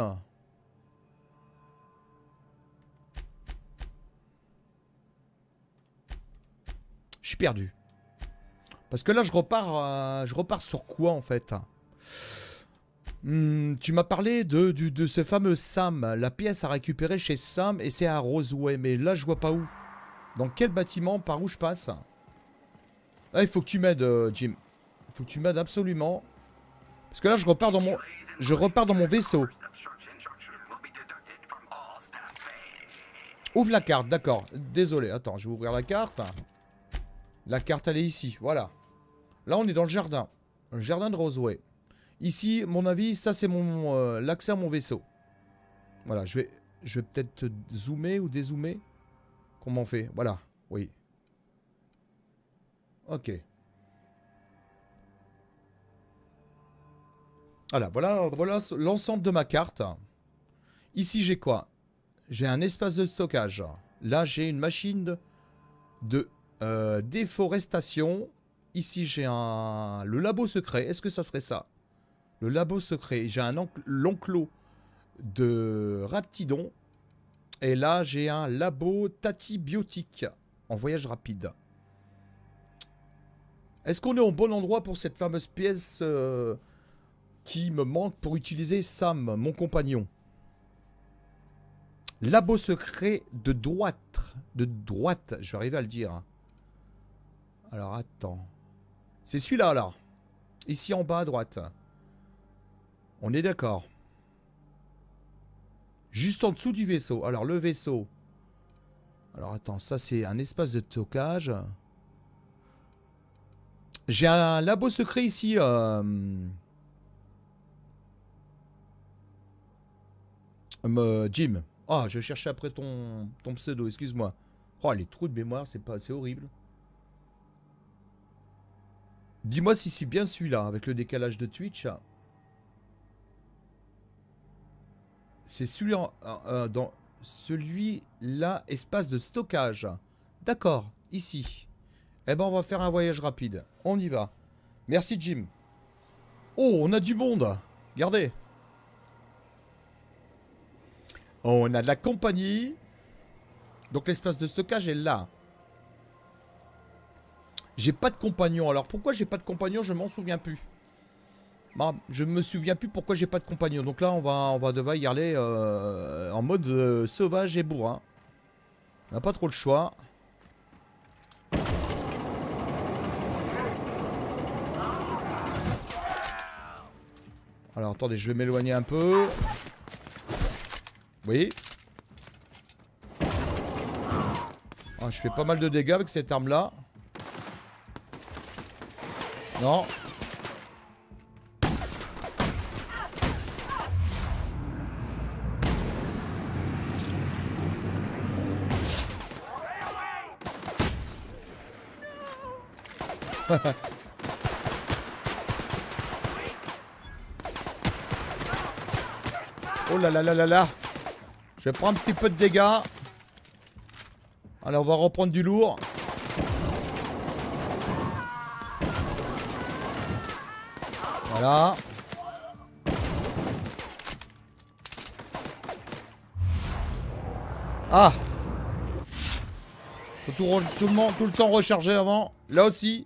Je suis perdu. Parce que là, je repars sur quoi, en fait? Tu m'as parlé de ce fameux Sam. La pièce à récupérer chez Sam et c'est à Roseway. Mais là, je vois pas où. Dans quel bâtiment? Par où je passe? Ah, il faut que tu m'aides, Jim. Il faut que tu m'aides absolument. Parce que là, je repars dans mon... Je repars dans mon vaisseau. Ouvre la carte, d'accord. Désolé, attends, je vais ouvrir la carte. La carte, elle est ici, voilà. Là, on est dans le jardin. Le jardin de Roseway. Ici, mon avis, ça, c'est mon l'accès à mon vaisseau. Voilà, je vais peut-être zoomer ou dézoomer. Comment on fait? Voilà, oui. Ok. Voilà l'ensemble de ma carte. Ici, j'ai quoi? J'ai un espace de stockage. Là, j'ai une machine de déforestation. Ici, j'ai le labo secret. Est-ce que ça serait ça? Le labo secret. J'ai l'enclos de Raptidon. Et là, j'ai un labo tatibiotique en voyage rapide. Est-ce qu'on est au bon endroit pour cette fameuse pièce qui me manque pour utiliser Sam, mon compagnon? Labo secret de droite. De droite, je vais arriver à le dire. Alors, attends. C'est celui-là, là. Ici, en bas, à droite. On est d'accord. Juste en dessous du vaisseau. Alors, le vaisseau. Alors, attends. Ça, c'est un espace de stockage. J'ai un labo secret ici. Jim. Ah, je cherchais après ton pseudo, excuse-moi. Oh, les trous de mémoire, c'est horrible. Dis-moi si c'est bien celui-là, avec le décalage de Twitch. C'est celui dans celui-là, espace de stockage. D'accord, ici. Eh ben, on va faire un voyage rapide. On y va. Merci, Jim. Oh, on a du monde. Regardez. On a de la compagnie. Donc l'espace de stockage est là. J'ai pas de compagnon. Alors pourquoi j'ai pas de compagnon? Je m'en souviens plus. Bah, je me souviens plus pourquoi j'ai pas de compagnon. Donc là on va devoir y aller en mode sauvage et bourrin. On n'a pas trop le choix. Alors attendez, je vais m'éloigner un peu. Oui. Ah, je fais pas mal de dégâts avec cette arme là. Non. Oh là là là là là. Je prends un petit peu de dégâts. Allez, on va reprendre du lourd. Voilà. Ah. Faut tout le temps recharger avant. Là aussi.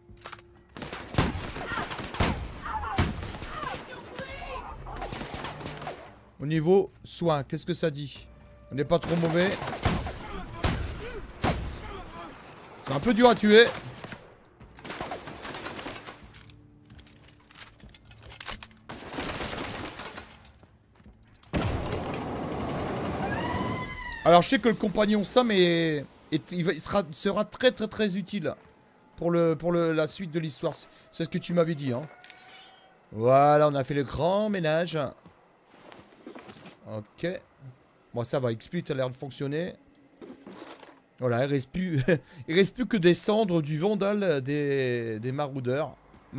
Au niveau soin, qu'est-ce que ça dit? On n'est pas trop mauvais. C'est un peu dur à tuer. Alors je sais que le compagnon Sam sera très très très utile pour la suite de l'histoire. C'est ce que tu m'avais dit, hein. Voilà, on a fait le grand ménage. Ok. Bon, ça va, Exploit a l'air de fonctionner. Voilà, il reste plus il reste plus que des cendres du vandal des maraudeurs.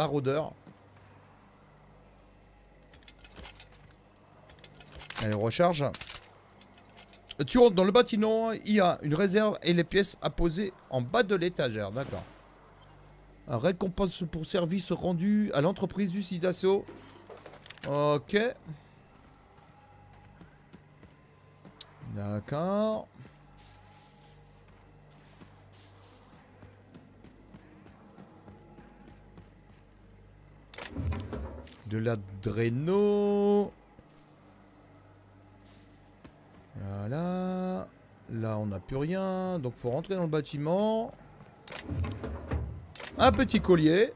Allez, on recharge. Tu rentres dans le bâtiment, il y a une réserve et les pièces à poser en bas de l'étagère, d'accord. Un récompense pour service rendu à l'entreprise du site d'assaut. Ok. D'accord. De l'adréno. Voilà. Là, on n'a plus rien. Donc, faut rentrer dans le bâtiment. Un petit collier.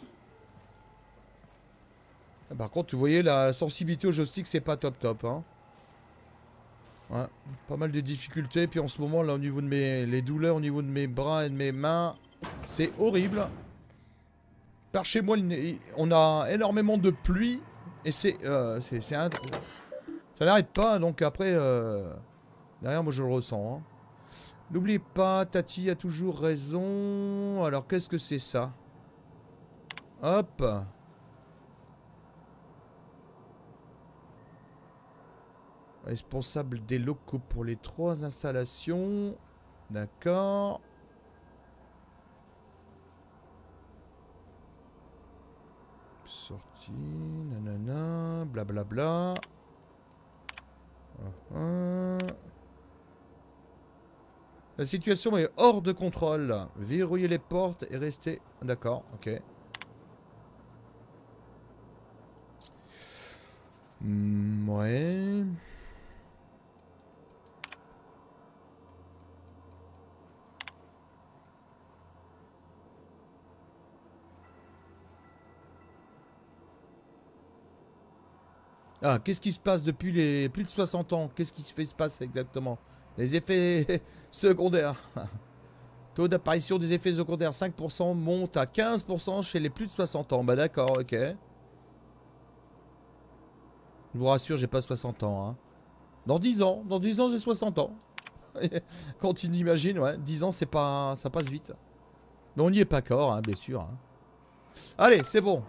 Par contre, vous voyez, la sensibilité au joystick, c'est pas top top. Hein. Ouais, pas mal de difficultés. Puis en ce moment, là, au niveau de les douleurs, au niveau de mes bras et de mes mains, c'est horrible. Par chez moi, on a énormément de pluie. Et ça n'arrête pas. Donc après, derrière, moi, je le ressens. Hein. N'oubliez pas, Tati a toujours raison. Alors, qu'est-ce que c'est ça? Hop. Responsable des locaux pour les 3 installations. D'accord. Sortie, nanana, blablabla. La situation est hors de contrôle. Verrouillez les portes et restez... D'accord, ok. Ouais... Ah, qu'est-ce qui se passe depuis les plus de 60 ans? Qu'est-ce qui se passe exactement? Les effets secondaires. Taux d'apparition des effets secondaires 5% monte à 15% chez les plus de 60 ans. Bah d'accord, ok. Je vous rassure, j'ai pas 60 ans. Hein. Dans 10 ans j'ai 60 ans. Quand tu l'imagines, ouais, 10 ans c'est pas, ça passe vite. Mais on n'y est pas encore, hein, bien sûr. Hein. Allez, c'est bon.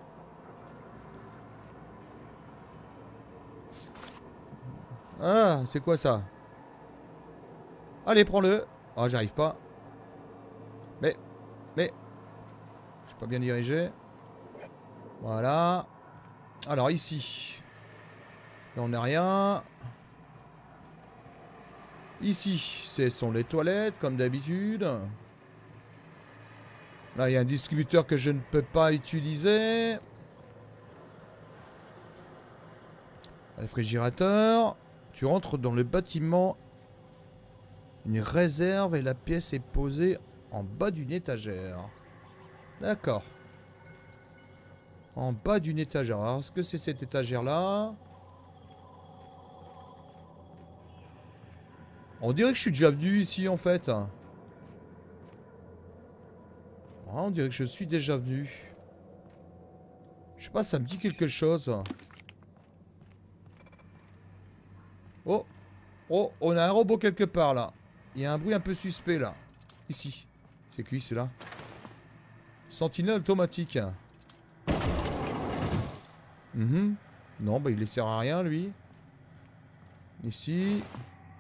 Ah, c'est quoi ça? Allez, prends-le. Ah, j'arrive pas. Mais. Je suis pas bien dirigé. Voilà. Alors, ici. Là, on n'a rien. Ici, ce sont les toilettes, comme d'habitude. Là, il y a un distributeur que je ne peux pas utiliser. Réfrigérateur. Tu entres dans le bâtiment. Une réserve et la pièce est posée en bas d'une étagère. D'accord. En bas d'une étagère. Alors, est-ce que c'est cette étagère-là? On dirait que je suis déjà venu ici, en fait. Ah, on dirait que je suis déjà venu. Je sais pas, ça me dit quelque chose. Oh, oh, on a un robot quelque part là. Il y a un bruit un peu suspect là. Ici. C'est qui c'est là? Sentinelle automatique. Non, bah il ne sert à rien lui. Ici.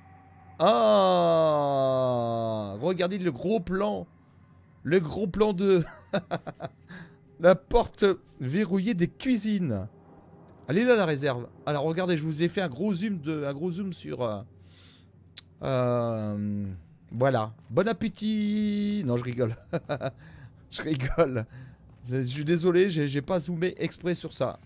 Ah, regardez le gros plan. Le gros plan de... La porte verrouillée des cuisines. Elle est là la réserve. Alors regardez, je vous ai fait un gros zoom sur... voilà. Bon appétit. Non, je rigole. Je rigole. Je suis désolé, j'ai pas zoomé exprès sur ça.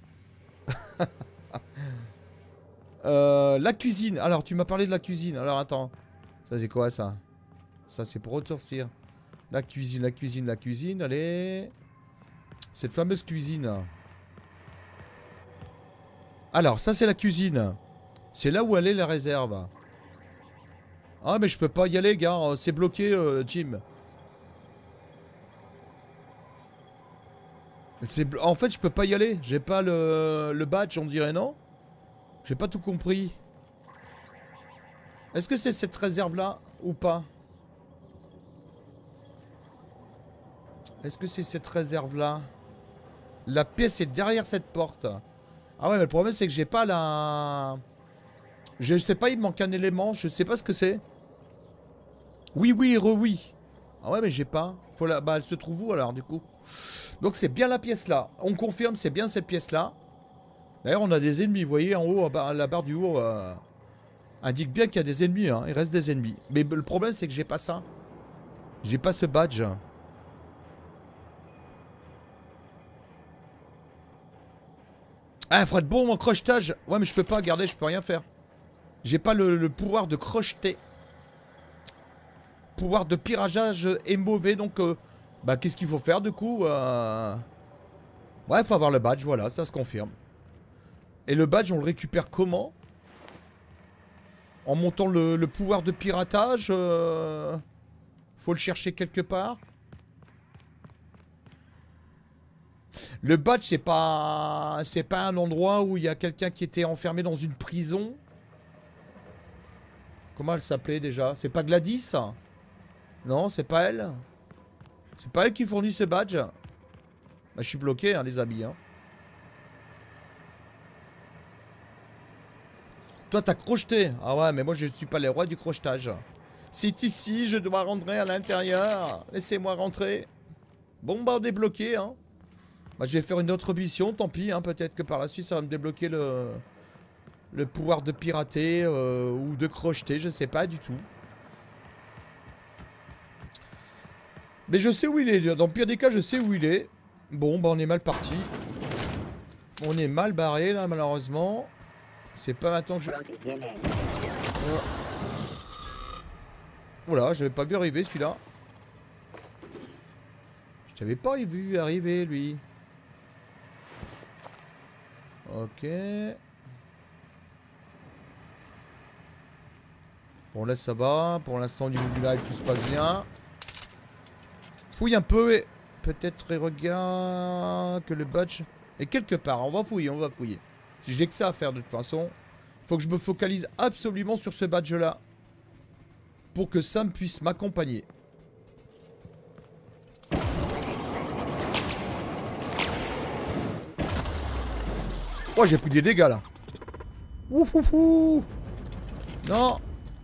La cuisine. Alors, tu m'as parlé de la cuisine. Alors, attends. Ça, c'est quoi, ça? Ça, c'est pour ressortir. La cuisine. Allez. Cette fameuse cuisine. Alors, ça, c'est la cuisine. C'est là où elle est, la réserve. Ah, mais je peux pas y aller, gars. C'est bloqué, Jim. En fait, je peux pas y aller. J'ai pas le badge, on dirait, non? J'ai pas tout compris. Est-ce que c'est cette réserve-là ou pas? Est-ce que c'est cette réserve-là? La pièce est derrière cette porte. Ah ouais, mais le problème, c'est que j'ai pas la... Je sais pas, il me manque un élément. Je sais pas ce que c'est. Oui. Ah ouais, mais j'ai pas. Faut la... Bah, elle se trouve où, alors, du coup? Donc, c'est bien la pièce-là. On confirme, c'est bien cette pièce-là. D'ailleurs, on a des ennemis. Vous voyez, en haut, la barre du haut indique bien qu'il y a des ennemis. Hein. Il reste des ennemis. Mais le problème, c'est que j'ai pas ça. J'ai pas ce badge. Ah, il faudrait de bon en crochetage. Ouais, mais je peux pas, regardez, je peux rien faire. J'ai pas le pouvoir de crocheter. pouvoir de pirageage est mauvais. Donc, bah, qu'est-ce qu'il faut faire du coup Ouais, il faut avoir le badge, voilà, ça se confirme. Et le badge, on le récupère comment? En montant le pouvoir de piratage faut le chercher quelque part. Le badge, c'est pas un endroit où il y a quelqu'un qui était enfermé dans une prison. Comment elle s'appelait déjà? C'est pas Gladys ça? Non, c'est pas elle. C'est pas elle qui fournit ce badge. Bah, je suis bloqué, hein, les amis. Hein. Toi, t'as crocheté. Ah ouais, mais moi, je suis pas les rois du crochetage. C'est ici, je dois rentrer à l'intérieur. Laissez-moi rentrer. Bon, bah, on est bloqué, hein. Bah, je vais faire une autre mission, tant pis, hein. Peut-être que par la suite, ça va me débloquer le pouvoir de pirater ou de crocheter, je sais pas du tout. Mais je sais où il est. Dans le pire des cas, je sais où il est. Bon, bah, on est mal parti. On est mal barré, là, malheureusement. C'est pas maintenant que je... Voilà, j'avais pas vu arriver celui-là. Je t'avais pas vu arriver, lui. Ok. Bon, là, ça va. Pour l'instant, au niveau du live, tout se passe bien. Fouille un peu et... Peut-être et regarde que le badge est quelque part. On va fouiller, on va fouiller. Si j'ai que ça à faire de toute façon. Faut que je me focalise absolument sur ce badge-là. Pour que Sam puisse m'accompagner. Oh, j'ai pris des dégâts là. Ouh. Non.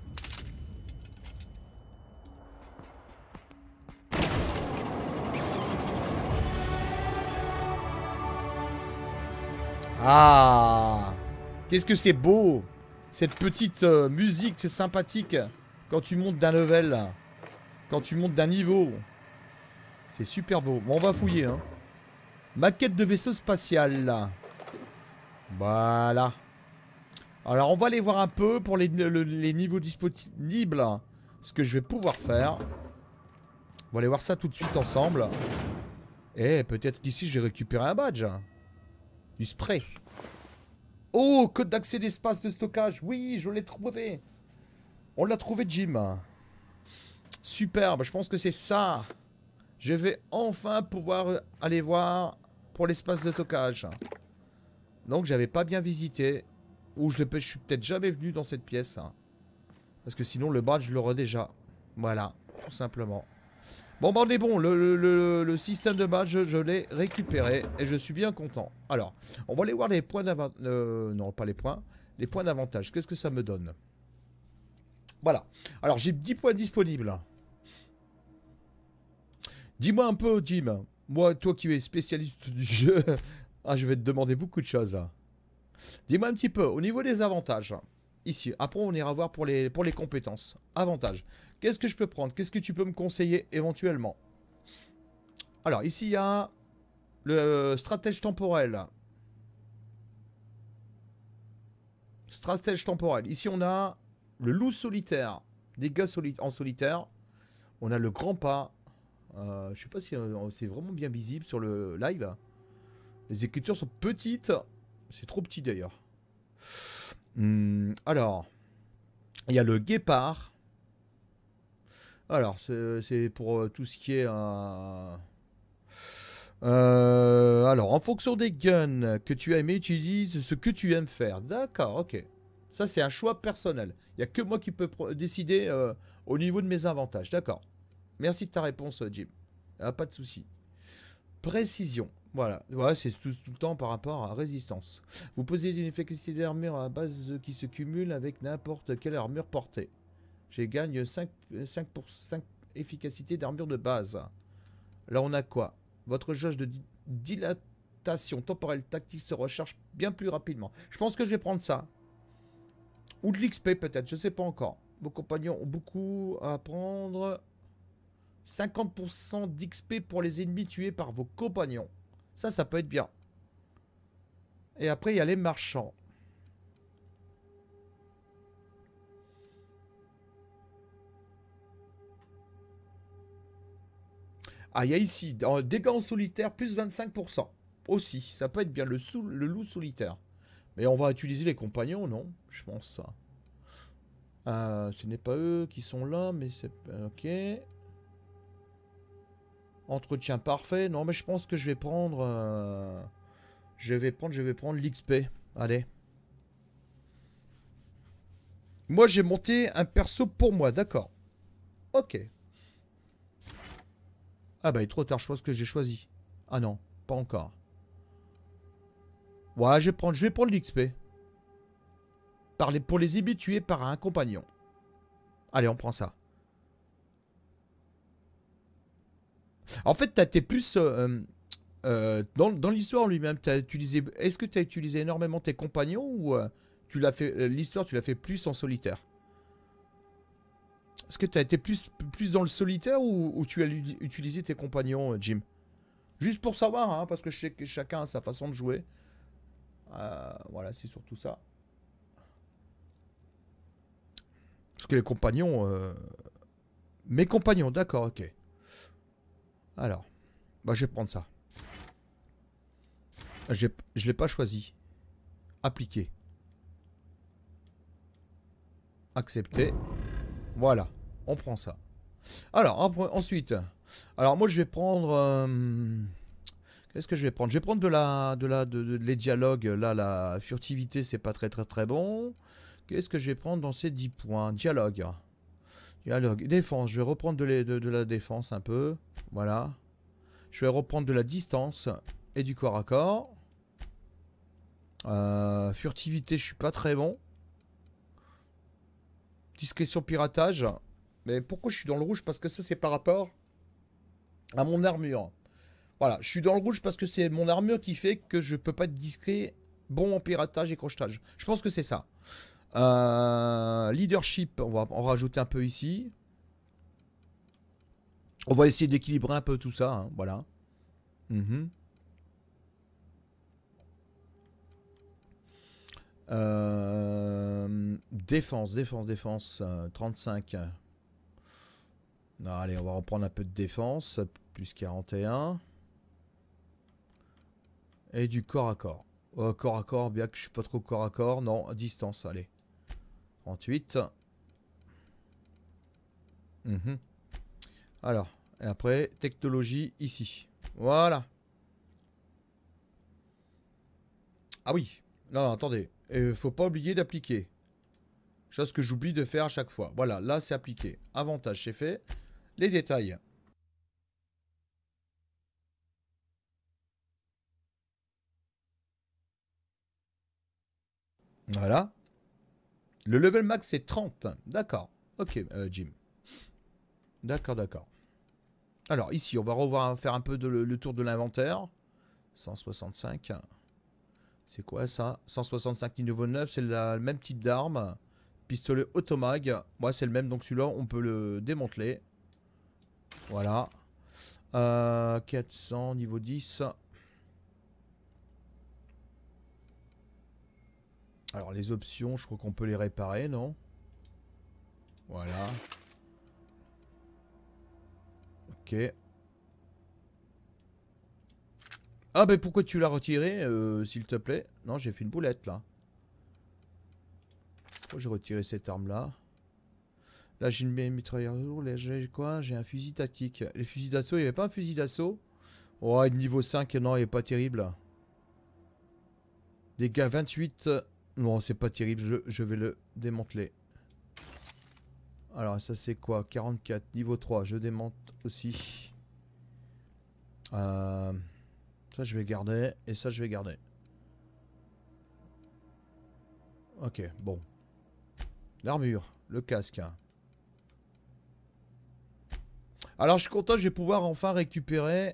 Ah. Qu'est-ce que c'est beau. Cette petite musique sympathique. Quand tu montes d'un level. Quand tu montes d'un niveau. C'est super beau. Bon, on va fouiller, hein. Maquette de vaisseau spatial, là. Voilà. Alors, on va aller voir un peu pour les niveaux disponibles. Ce que je vais pouvoir faire. On va aller voir ça tout de suite ensemble. Et peut-être qu'ici, je vais récupérer un badge. Du spray. Oh, code d'accès d'espace de stockage. Oui, je l'ai trouvé. On l'a trouvé, Jim. Superbe, je pense que c'est ça. Je vais enfin pouvoir aller voir pour l'espace de stockage. Donc, j'avais pas bien visité. Ou je suis peut-être jamais venu dans cette pièce. Parce que sinon, le badge, je l'aurais déjà. Voilà, tout simplement. Bon, bah on est bon. Le système de badge, je l'ai récupéré. Et je suis bien content. Alors, on va aller voir les points d'avantage. Non, pas les points. Les points d'avantage. Qu'est-ce que ça me donne? Voilà. Alors, j'ai 10 points disponibles. Dis-moi un peu, Jim. Moi, toi qui es spécialiste du jeu, ah, je vais te demander beaucoup de choses. Dis-moi un petit peu, au niveau des avantages. Ici, après on ira voir pour les compétences. Avantages. Qu'est-ce que je peux prendre? Qu'est-ce que tu peux me conseiller éventuellement? Alors, ici, il y a le stratège temporel. Stratège temporel. Ici, on a le loup solitaire. Dégâts en solitaire. On a le grand pas. Je sais pas si c'est vraiment bien visible sur le live. Les écritures sont petites. C'est trop petit d'ailleurs. Alors, il y a le guépard. Alors, c'est pour tout ce qui est... alors, en fonction des guns que tu as aimé, utilise ce que tu aimes faire. D'accord, ok. Ça, c'est un choix personnel. Il n'y a que moi qui peux décider au niveau de mes avantages. D'accord. Merci de ta réponse, Jim. Ah, pas de souci. Précision. Voilà. Ouais, c'est tout le temps par rapport à résistance. Vous posez une efficacité d'armure à base qui se cumule avec n'importe quelle armure portée. Je gagne 5 efficacité d'armure de base. Là, on a quoi? Votre jauge de dilatation temporelle tactique se recharge bien plus rapidement. Je pense que je vais prendre ça. Ou de l'XP peut-être, je ne sais pas encore. Vos compagnons ont beaucoup à prendre. 50% d'XP pour les ennemis tués par vos compagnons. Ça peut être bien. Et après, il y a les marchands. Ah, il y a ici, dans dégâts en solitaire, plus 25%. Aussi, ça peut être bien le loup solitaire. Mais on va utiliser les compagnons, non? Je pense ça. Ce n'est pas eux qui sont là, mais c'est... Ok. Entretien parfait. Non, mais je pense que je vais prendre... Je vais prendre l'XP. Allez. Moi, j'ai monté un perso pour moi, d'accord. Ok. Ah bah, il est trop tard, je pense que j'ai choisi. Ah non, pas encore. Ouais, je vais prendre l'XP. Pour les habitués par un compagnon. Allez, on prend ça. En fait, t'as été plus... dans l'histoire lui-même, t'as utilisé... Est-ce que t'as utilisé énormément tes compagnons ou tu l'as fait... l'histoire, tu l'as fait plus en solitaire? Est-ce que t'as été plus dans le solitaire ou tu as utilisé tes compagnons, Jim? Juste pour savoir, hein, parce que je sais que chacun a sa façon de jouer. Voilà, c'est surtout ça. Parce que les compagnons... Mes compagnons, d'accord, ok. Alors, bah je vais prendre ça. Je l'ai pas choisi. Appliquer. Accepter. Voilà, on prend ça. Alors, ensuite... Alors moi je vais prendre... Qu'est-ce que je vais prendre? Je vais prendre les dialogues. Là, la furtivité, c'est pas très bon. Qu'est-ce que je vais prendre dans ces 10 points? Dialogue. Dialogue. Défense. Je vais reprendre de la défense un peu. Voilà. Je vais reprendre de la distance et du corps à corps. Furtivité, je suis pas très bon. Discrétion piratage. Mais pourquoi je suis dans le rouge? Parce que ça, c'est par rapport à mon armure. Voilà, je suis dans le rouge parce que c'est mon armure qui fait que je peux pas être discret, bon en piratage et crochetage. Je pense que c'est ça. Leadership, on va en rajouter un peu ici. On va essayer d'équilibrer un peu tout ça, hein, voilà. Défense, 35. Non, allez, on va reprendre un peu de défense, plus 41. Et du corps à corps. Corps à corps, bien que je suis pas trop corps à corps. Non, à distance, allez. 38. Alors, et après, technologie, ici. Voilà. Ah oui. Non, non, attendez. Faut pas oublier d'appliquer. Chose que j'oublie de faire à chaque fois. Voilà, là, c'est appliqué. Avantage, c'est fait. Les détails. Voilà. Le level max, c'est 30. D'accord. Ok, Jim. D'accord, d'accord. Alors, ici, on va revoir faire un peu le tour de l'inventaire. 165. C'est quoi ça? 165 niveau 9, c'est le même type d'arme. Pistolet automag. Moi, c'est le même, donc celui-là, on peut le démanteler. Voilà. 400, niveau 10. Alors, les options, je crois qu'on peut les réparer, non? Voilà. Ok. Ah, mais pourquoi tu l'as retiré, s'il te plaît? Non, j'ai fait une boulette, là. Pourquoi j'ai retiré cette arme-là? Là, j'ai une mitrailleur lourd. Là, j'ai quoi? J'ai un fusil tactique. Les fusils d'assaut, il n'y avait pas un fusil d'assaut? Oh, niveau 5, non, il est pas terrible. Dégâts 28. Non, c'est pas terrible. Je vais le démanteler. Alors, ça, c'est quoi? 44. Niveau 3. Je démonte aussi. Ça, je vais garder. Et ça, je vais garder. Ok, bon. L'armure. Le casque. Alors, je suis content. Je vais pouvoir enfin récupérer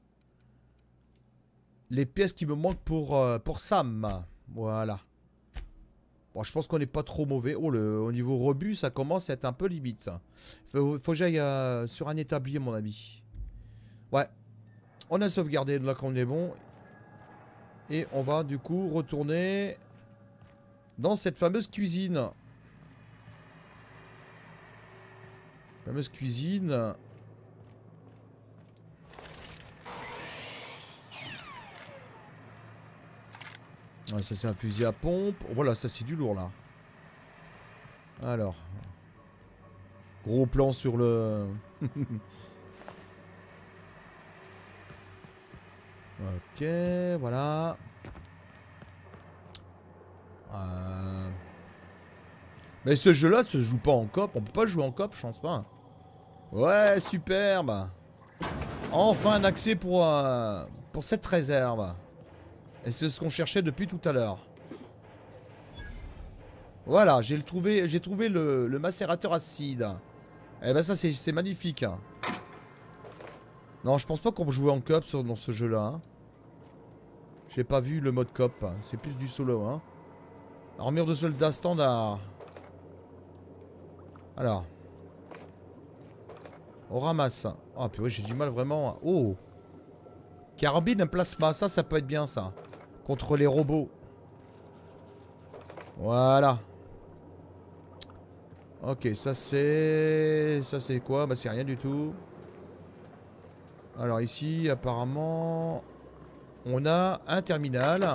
les pièces qui me manquent pour Sam. Voilà. Bon, je pense qu'on n'est pas trop mauvais. Oh, au niveau rebut, ça commence à être un peu limite. Ça. Faut que j'aille sur un établi, mon ami. Ouais. On a sauvegardé là qu'on est bon. Et on va du coup retourner dans cette fameuse cuisine. Fameuse cuisine. Ouais, ça c'est un fusil à pompe. Voilà, ça c'est du lourd là. Alors. Gros plan sur le... Ok, voilà. Mais ce jeu-là se joue pas en coop. On peut pas jouer en coop, je pense pas. Ouais, superbe. Enfin un accès pour cette réserve. Et c'est ce qu'on cherchait depuis tout à l'heure. Voilà, j'ai trouvé le macérateur acide. Eh ben ça c'est magnifique. Non, je pense pas qu'on peut jouer en coop dans ce jeu-là. Hein. J'ai pas vu le mode coop. C'est plus du solo. Hein. Armure de soldat standard. Alors. On ramasse. Ah purée, j'ai du mal vraiment. Oh. Carabine plasma, ça peut être bien ça. Contre les robots. Voilà. Ok, ça c'est... Ça c'est quoi? Bah c'est rien du tout. Alors ici, apparemment... On a un terminal.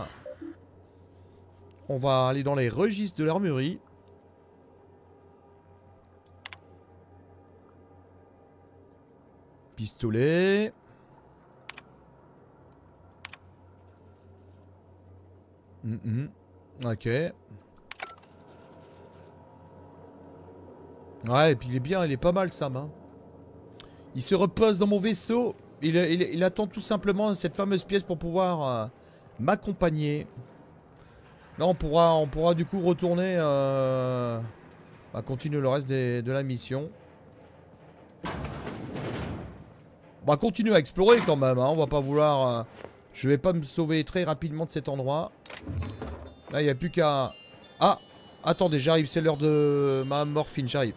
On va aller dans les registres de l'armurerie. Pistolet. Ok. Ouais, et puis il est bien, il est pas mal, Sam. Hein. Il se repose dans mon vaisseau. Il attend tout simplement cette fameuse pièce pour pouvoir m'accompagner. Là, on pourra du coup retourner... continuer le reste de la mission. On va continuer à explorer quand même. Hein. On va pas vouloir... je vais pas me sauver très rapidement de cet endroit. Là, il n'y a plus qu'à... Ah! Attendez, j'arrive. C'est l'heure de ma morphine. J'arrive.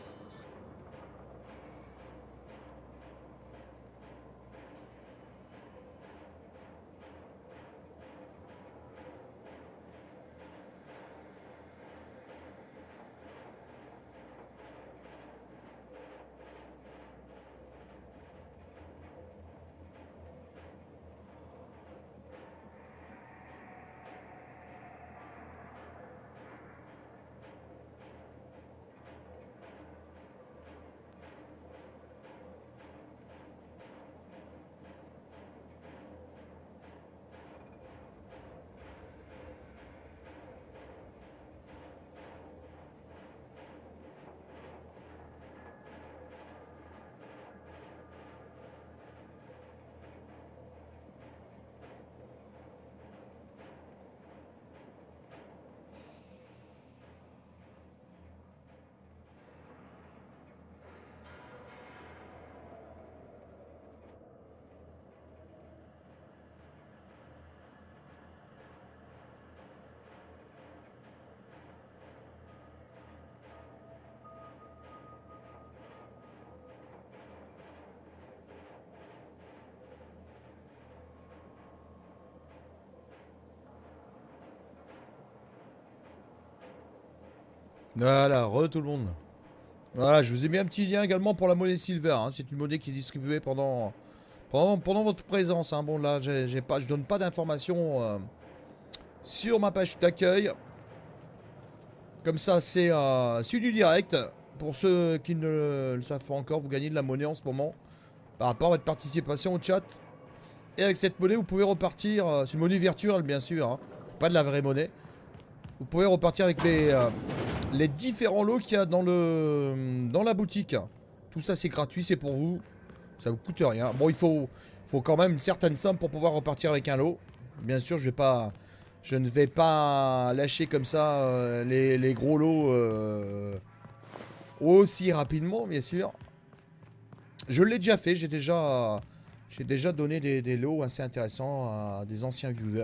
Voilà, tout le monde. Voilà, je vous ai mis un petit lien également pour la monnaie Silver. Hein. C'est une monnaie qui est distribuée pendant votre présence. Hein. Bon, là, je donne pas d'informations sur ma page d'accueil. Comme ça, c'est du direct. Pour ceux qui ne le savent pas encore, vous gagnez de la monnaie en ce moment. Par rapport à votre participation au chat. Et avec cette monnaie, vous pouvez repartir. C'est une monnaie virtuelle, bien sûr. Hein. Pas de la vraie monnaie. Vous pouvez repartir avec les différents lots qu'il y a dans la boutique. Tout ça c'est gratuit, c'est pour vous. Ça vous coûte rien. Bon, il faut quand même une certaine somme pour pouvoir repartir avec un lot. Bien sûr, je ne vais pas lâcher comme ça les gros lots aussi rapidement, bien sûr. Je l'ai déjà fait, j'ai déjà donné des lots assez intéressants à des anciens viewers.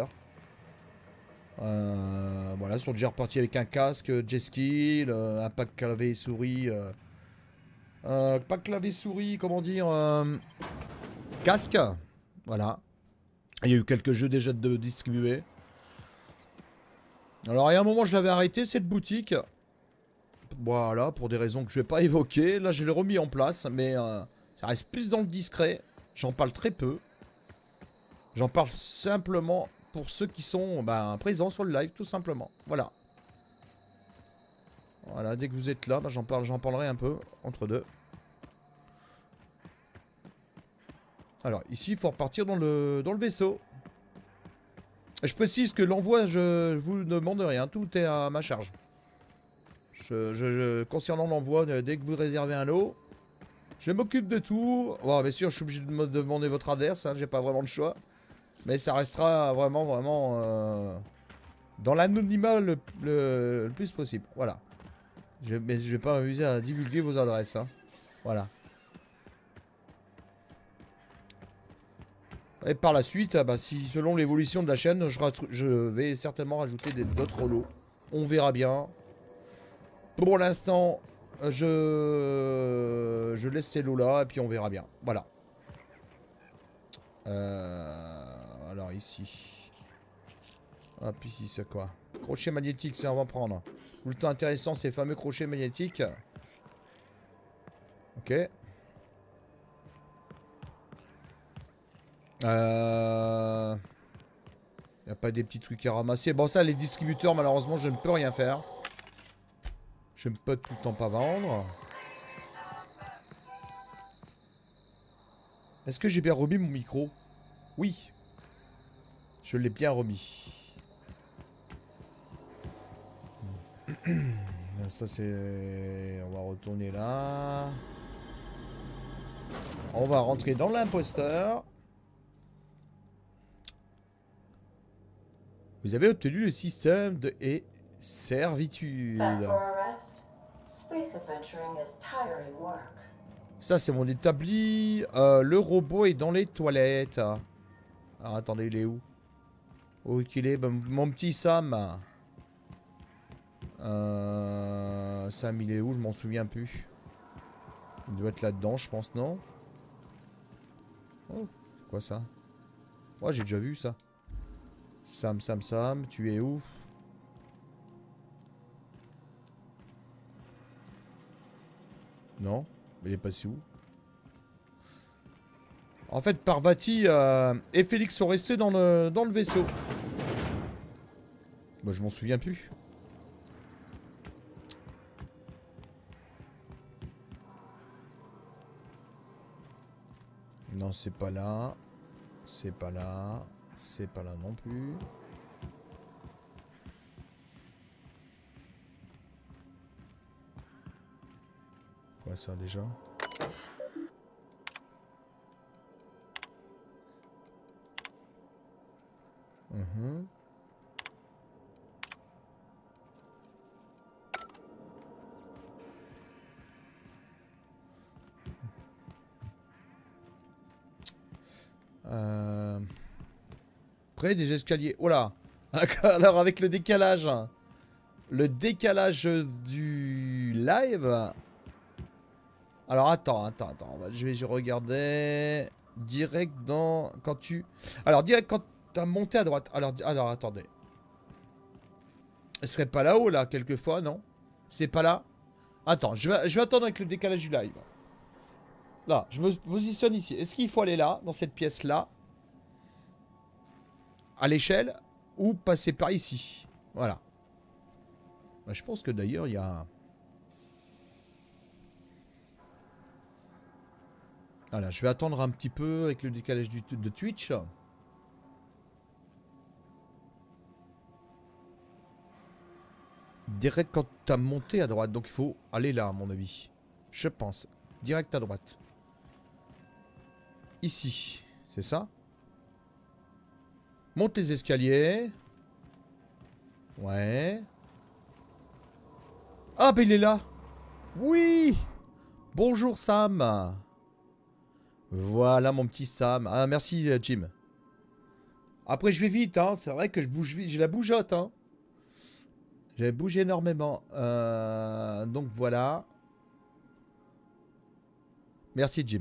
Voilà, ils sont déjà repartis avec un casque, jet ski, un pack clavier souris. Pack clavier souris, comment dire casque. Voilà. Il y a eu quelques jeux déjà distribués. Alors, il y a un moment, je l'avais arrêté cette boutique. Voilà, pour des raisons que je vais pas évoquer. Là, je l'ai remis en place, mais ça reste plus dans le discret. J'en parle très peu. J'en parle simplement pour ceux qui sont présents sur le live, tout simplement. Voilà. Voilà, dès que vous êtes là, j'en parlerai un peu entre deux. Alors, ici, il faut repartir dans le vaisseau. Je précise que l'envoi, je vous demande rien, tout est à ma charge. Concernant l'envoi, dès que vous réservez un lot, je m'occupe de tout. Bon, bien sûr, je suis obligé de me demander votre adresse, hein, j'ai pas vraiment le choix. Mais ça restera vraiment dans l'anonymat le plus possible. Voilà. Mais je vais pas m'amuser à divulguer vos adresses. Hein. Voilà. Et par la suite, si selon l'évolution de la chaîne, je vais certainement rajouter d'autres lots. On verra bien. Pour l'instant, je laisse ces lots là et puis on verra bien. Voilà. Alors ici. Hop, ici c'est quoi? Crochet magnétique, ça on va prendre. Tout le temps intéressant ces fameux crochets magnétiques. Ok. Y a pas des petits trucs à ramasser. Bon ça les distributeurs malheureusement je ne peux rien faire. Je ne peux tout le temps pas vendre. Est-ce que j'ai bien remis mon micro? Oui. Je l'ai bien remis. Ça c'est... On va retourner là. On va rentrer dans l'imposteur. Vous avez obtenu le système de servitude. Ça c'est mon établi. Le robot est dans les toilettes. Alors attendez, il est où? Où qu'il est? Mon petit Sam. Sam il est où? Je m'en souviens plus. Il doit être là-dedans je pense, non? Oh, c'est quoi ça? Oh j'ai déjà vu ça. Sam, tu es où? Non? Mais il est passé où? En fait, Parvati et Félix sont restés dans le vaisseau. Moi, je m'en souviens plus. Non, c'est pas là. C'est pas là. C'est pas là non plus. Quoi ça déjà? Près des escaliers. Oh là. Alors avec le décalage. Le décalage du live. Alors attends. Je vais regarder. Direct dans... Quand tu... Alors direct quand t'as monté à droite. Alors attendez. Elle serait pas là-haut là quelquefois, non? C'est pas là? Attends, je vais attendre avec le décalage du live. Là, je me positionne ici. Est-ce qu'il faut aller là, dans cette pièce-là? À l'échelle? Ou passer par ici? Voilà. Bah, je pense que d'ailleurs, il y a... Voilà, je vais attendre un petit peu avec le décalage de Twitch. Direct quand t'as monté à droite. Donc il faut aller là, à mon avis. Je pense. Direct à droite. Ici. C'est ça? Monte les escaliers. Ouais. Ah, bah il est là. Oui. Bonjour Sam. Voilà mon petit Sam. Ah, merci Jim. Après je vais vite, hein. C'est vrai que je bouge vite. J'ai la bougeotte, hein. J'ai bougé énormément. Donc voilà. Merci Jim.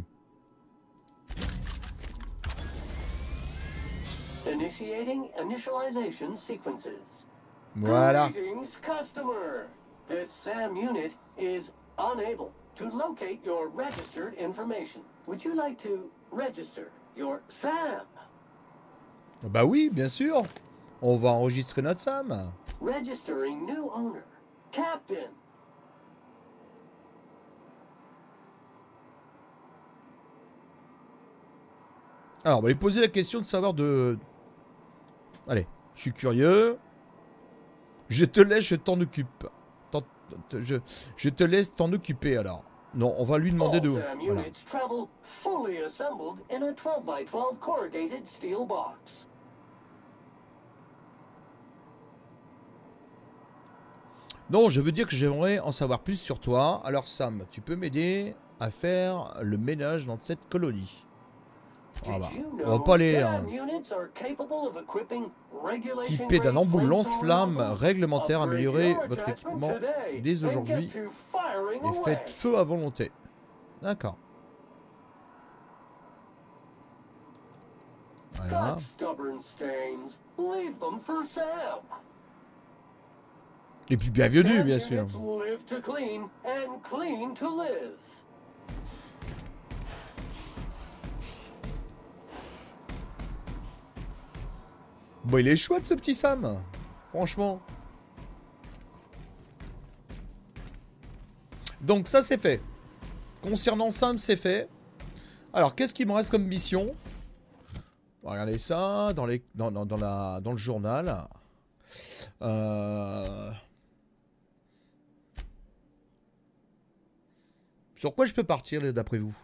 Initiating initialization sequences. Voilà. Greetings, customer. This SAM unit is unable to locate your registered information. Would you like to register your SAM? Bah oui, bien sûr. On va enregistrer notre Sam. Registering new owner. Captain. Alors, on va lui poser la question de savoir de... Allez, je suis curieux. Je te laisse, je t'en occupe. Je te laisse t'en occuper, alors. Non, on va lui demander de... All SAM Voilà. units travel fully assembled in a 12 by 12 corrugated steel box. Non, je veux dire que j'aimerais en savoir plus sur toi. Alors Sam, tu peux m'aider à faire le ménage dans cette colonie. Ah bah, on va pas aller équipé d'un embout lance-flamme réglementaire, améliorer votre équipement dès aujourd'hui et faites feu à volonté. D'accord. Voilà. Et puis bienvenue, bien sûr. Bon, il est chouette ce petit Sam. Franchement. Donc ça c'est fait. Concernant Sam, c'est fait. Alors, qu'est-ce qu'il me reste comme mission? On va regarder ça dans le journal. Sur quoi je peux partir, d'après vous?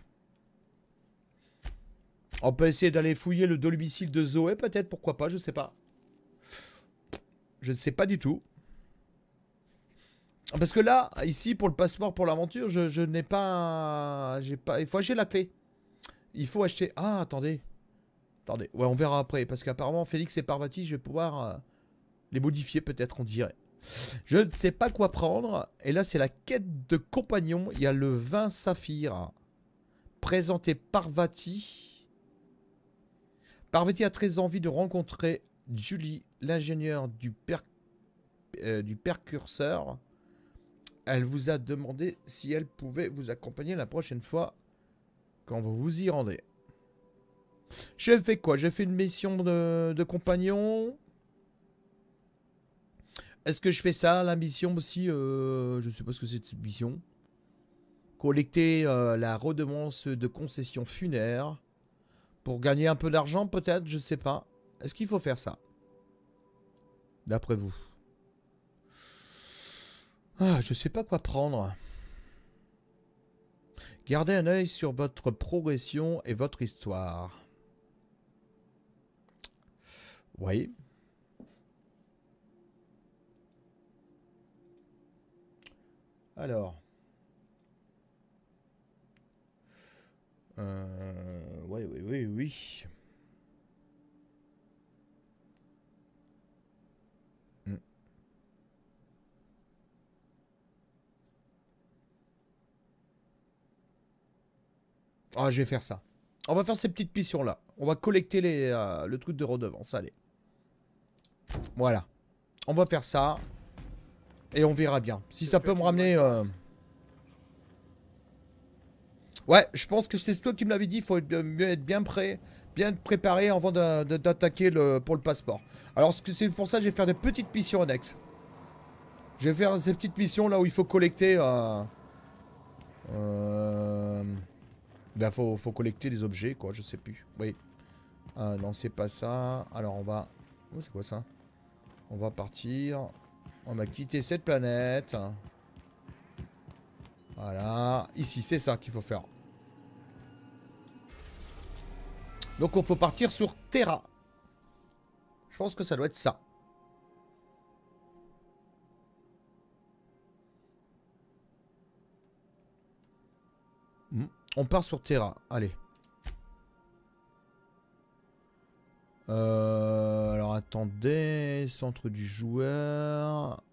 On peut essayer d'aller fouiller le domicile de Zoé, peut-être, pourquoi pas, je sais pas. Je ne sais pas du tout. Parce que là, ici, pour le passeport pour l'aventure, je n'ai pas... Il faut acheter la clé. Il faut acheter... Ah, attendez. Attendez, ouais, on verra après. Parce qu'apparemment, Félix et Parvati, je vais pouvoir les modifier, peut-être, on dirait. Je ne sais pas quoi prendre. Et là, c'est la quête de compagnon. Il y a le vin saphir. Présenté Parvati. Parvati a très envie de rencontrer Julie, l'ingénieur du percurseur. Elle vous a demandé si elle pouvait vous accompagner la prochaine fois quand vous vous y rendez. J'ai fait quoi? J'ai fait une mission de compagnon. Est-ce que je fais ça, la mission aussi je sais pas ce que c'est cette mission. Collecter la redevance de concession funéraire. Pour gagner un peu d'argent peut-être, je sais pas. Est-ce qu'il faut faire ça? D'après vous? Ah, je sais pas quoi prendre. Gardez un œil sur votre progression et votre histoire. Oui. Alors. Oui, oui, oui, oui. Ah, je vais faire ça. On va faire ces petites missions-là. On va collecter le truc de redevance. Allez. Voilà. On va faire ça. Et on verra bien. Si ça peut me ramener... Ouais, je pense que c'est toi qui me l'avais dit. Il faut mieux être bien prêt, bien préparé avant d'attaquer pour le passeport. Alors, c'est pour ça que je vais faire des petites missions annexes. Je vais faire ces petites missions là où il faut collecter... Ben, faut collecter des objets, quoi. Je sais plus. Oui. Non, c'est pas ça. Alors, on va... Oh, c'est quoi ça? On va partir. On va quitter cette planète. Voilà. Ici, c'est ça qu'il faut faire. Donc, il faut partir sur Terra. Je pense que ça doit être ça. On part sur Terra. Allez. Alors, attendez. Centre du joueur.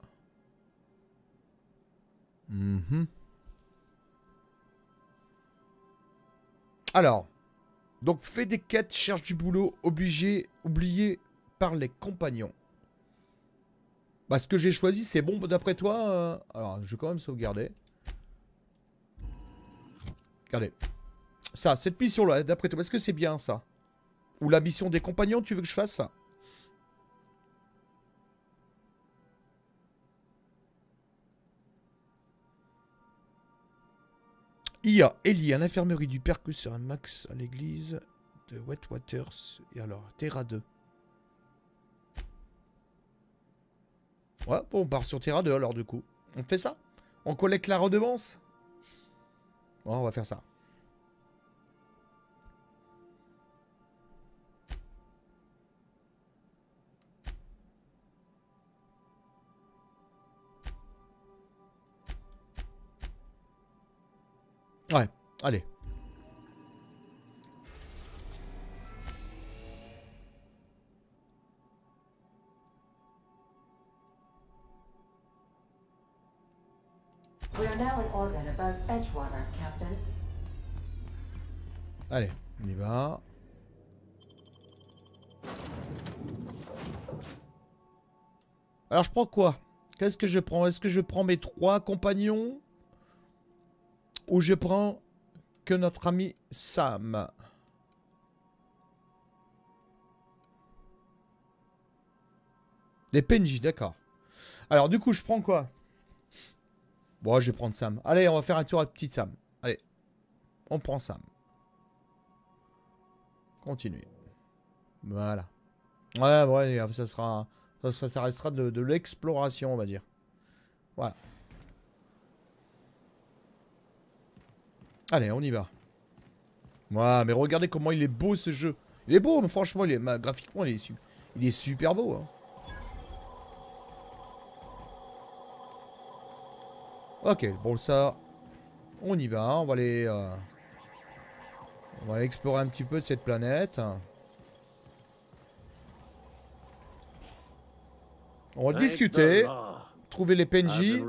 Alors. Donc, fais des quêtes, cherche du boulot, oublié par les compagnons. Bah, ce que j'ai choisi, c'est bon d'après toi Alors, je vais quand même sauvegarder. Regardez. Ça, cette mission-là, d'après toi, est-ce que c'est bien ça? Ou la mission des compagnons, tu veux que je fasse ça? Ellie à l'infirmerie du percusseur, Max à l'église de Wetwaters. Et alors, Terra 2. Ouais, bon, on part sur Terra 2 alors du coup. On fait ça? On collecte la redevance? Ouais, on va faire ça. Ouais, allez. We are now in orbit above Edgewater, Captain. Allez, on y va. Alors je prends quoi? Qu'est-ce que je prends? Est-ce que je prends mes 3 compagnons? Ou je prends que notre ami Sam? Les PNJ, d'accord. Alors du coup, je prends quoi? Bon, je vais prendre Sam. Allez, on va faire un tour à petite Sam. Allez, on prend Sam. Continuez. Voilà. Ouais, ça sera... Ça restera de l'exploration, on va dire. Voilà. Allez, on y va. Ouais, mais regardez comment il est beau ce jeu. Il est beau, franchement, graphiquement, il est super beau. Hein. Ok, bon, ça, on y va. On va aller explorer un petit peu de cette planète. On va discuter, trouver les PNJ.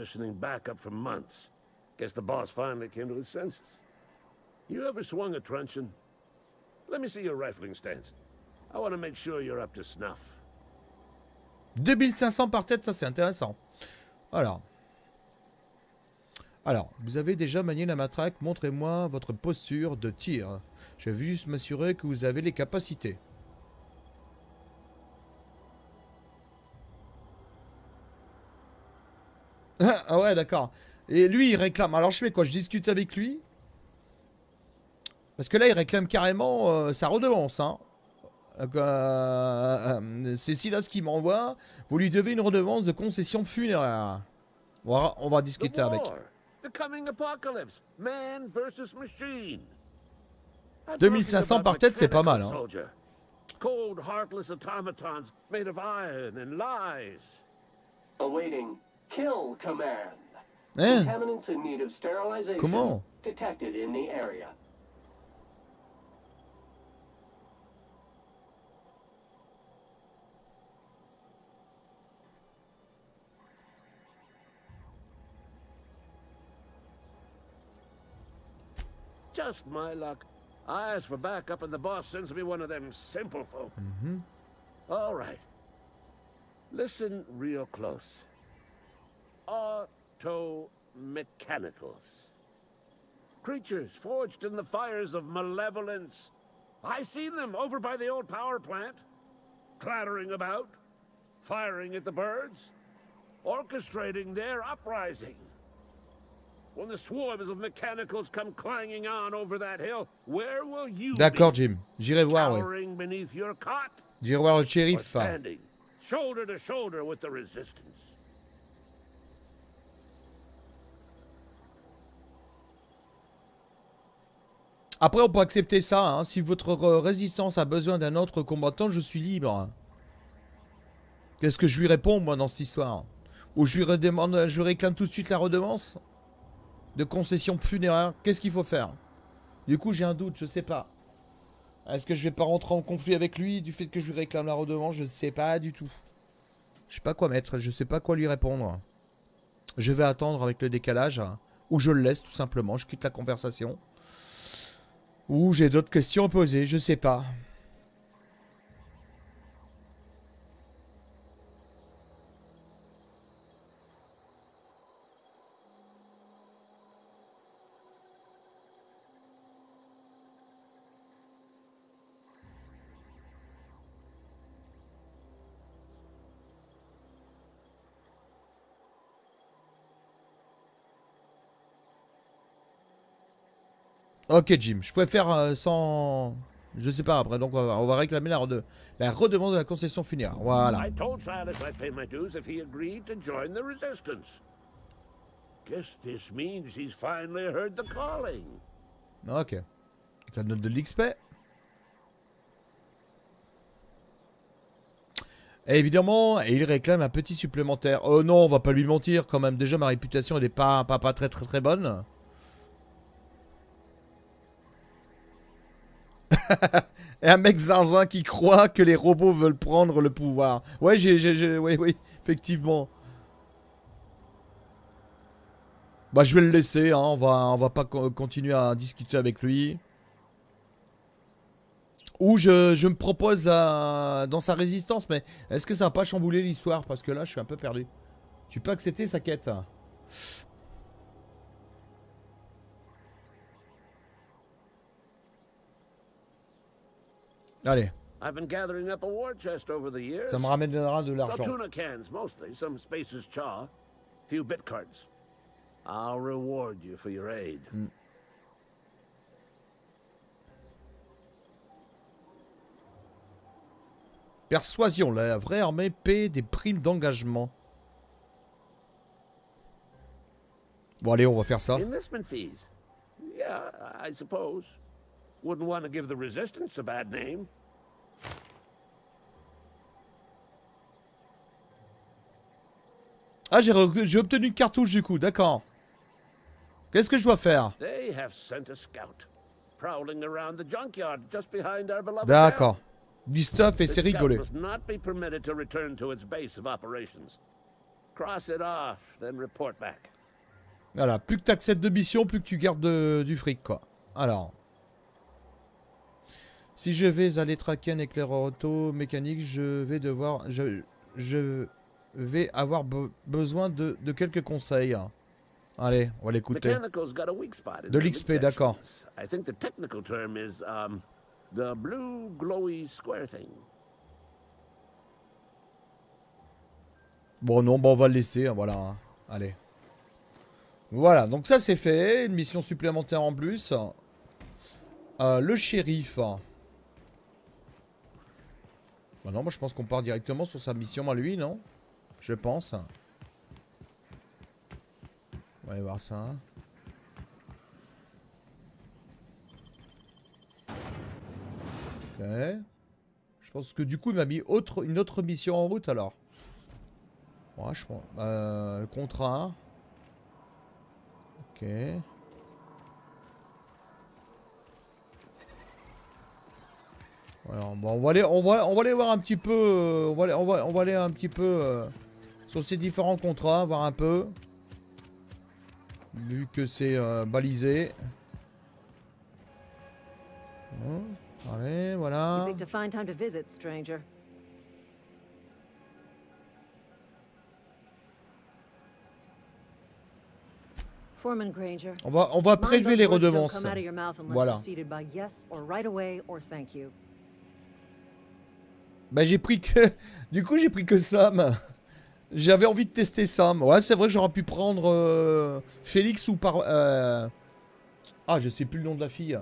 Guess the boss finally came to his senses. You ever swung a truncheon? Let me see your rifling stance. I want to make sure you're up to snuff. 2500 par tête, ça c'est intéressant. Alors, vous avez déjà manié la matraque. Montrez-moi votre posture de tir. Je vais juste m'assurer que vous avez les capacités. Ah ouais, d'accord. Et lui, il réclame. Alors, je fais quoi? Je discute avec lui. Parce que là, il réclame carrément sa redevance. Hein. C'est Silas qui m'envoie. Vous lui devez une redevance de concession funéraire. On va discuter avec. 2500 par tête, c'est pas mal. Hein. Cold, heartless automatons made of iron and lies. Awaiting kill command. Hein? Contaminants in need of sterilization Comment? detected in the area. Just my luck. I ask for backup and the boss sends me one of them simple folk. All right. Listen real close. Auto-mechanicals. Creatures forged in the fires of malevolence. I seen them over by the old power plant. Clattering about. Firing at the birds. Orchestrating their uprising. When the swarms of mechanicals come clanging on over that hill, where will you D'accord, be? Jim. J'irai voir, ouais. Cowering beneath your cot? J'irai voir le Or shérif. standing, shoulder to shoulder with the resistance? Après, on peut accepter ça. Hein. Si votre résistance a besoin d'un autre combattant, je suis libre. Qu'est-ce que je lui réponds, moi, dans cette histoire? Ou je lui redemande, je lui réclame tout de suite la redevance de concession funéraire. Qu'est-ce qu'il faut faire? Du coup, j'ai un doute, je sais pas. Est-ce que je vais pas rentrer en conflit avec lui du fait que je lui réclame la redevance? Je ne sais pas du tout. Je sais pas quoi mettre, je sais pas quoi lui répondre. Je vais attendre avec le décalage. Ou je le laisse tout simplement, je quitte la conversation. Ou j'ai d'autres questions à poser, je sais pas. Ok, Jim, je pouvais faire sans... Je sais pas après, donc on va réclamer la redevance de la concession funéraire. Voilà. I told Silas I'd pay my dues if he agreed to join the resistance. Guess this means he's finally heard the calling. Ok. Ça donne de l'XP. Et évidemment, il réclame un petit supplémentaire. Oh non, on va pas lui mentir quand même. Déjà, ma réputation, elle est pas très bonne. Et un mec zinzin qui croit que les robots veulent prendre le pouvoir. Ouais, oui, effectivement. Bah, je vais le laisser, hein. On va pas continuer à discuter avec lui. Ou je me propose dans sa résistance, mais est-ce que ça va pas chambouler l'histoire? Parce que là, je suis un peu perdu. Tu peux accepter sa quête. Allez. I've been gathering up a war chest over the years. Ça me ramènera de l'argent. Tuna cans mostly, some Spacer's chaw, few bit cards. I'll reward you for your aid. Persuasion, la vraie armée paie des primes d'engagement. Bon allez, on va faire ça. Enlistment fees. Yeah, I suppose. Wouldn't want to give the resistance a bad name. Ah, j'ai obtenu une cartouche du coup, d'accord. Qu'est-ce que je dois faire? They have sent a scout, prowling around the junkyard just behind our beloved D'accord. town. Du stuff et c'est This scout rigolé. must not be permitted to return to its base of operations. Cross it off, then report back. Voilà, plus que tu acceptes de mission, plus que tu gardes du fric, quoi. Alors. Si je vais aller traquer un éclaireur auto mécanique, je vais devoir... Je vais avoir besoin de quelques conseils. Allez, on va l'écouter. Mechanical's got a weak spot in De the l'XP, midsection. d'accord. I think the technical term is the blue glowy square thing. Bon, non, bon, on va le laisser, hein, voilà. Hein. Allez. Voilà, donc ça c'est fait. Une mission supplémentaire en plus. Le shérif. Bah non, moi je pense qu'on part directement sur sa mission à lui, non? Je pense. On va aller voir ça. Ok. Je pense que du coup il m'a mis une autre mission en route alors. Ouais, je pense. Le contrat. Ok. Alors, bon, on va aller voir un petit peu. On va aller un petit peu sur ces différents contrats, voir un peu. Vu que c'est balisé. Bon, allez, voilà. You picked a fine time to visit, stranger. Foreman Granger. On va prélever les redevances. Voilà. Bah j'ai pris que... Du coup j'ai pris que Sam. J'avais envie de tester Sam. Ouais c'est vrai que j'aurais pu prendre Félix ou par... Ah je sais plus le nom de la fille.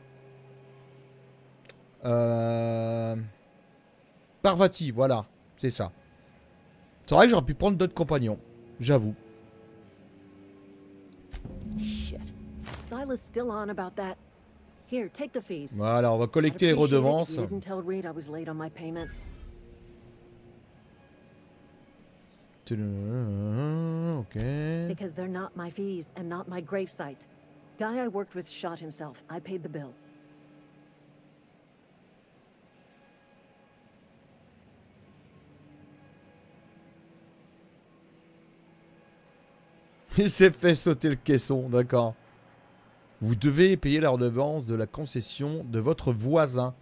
Parvati, voilà. C'est ça. C'est vrai que j'aurais pu prendre d'autres compagnons. J'avoue. Silas still on about that. Here, take the fees. Voilà, on va collecter les redevances. Didn't tell Reed I was late on my payment. Ok. Because they're not my fees and not my gravesite. Guy I worked with shot himself. I paid the bill. Il s'est fait sauter le caisson, d'accord. Vous devez payer la redevance de la concession de votre voisin.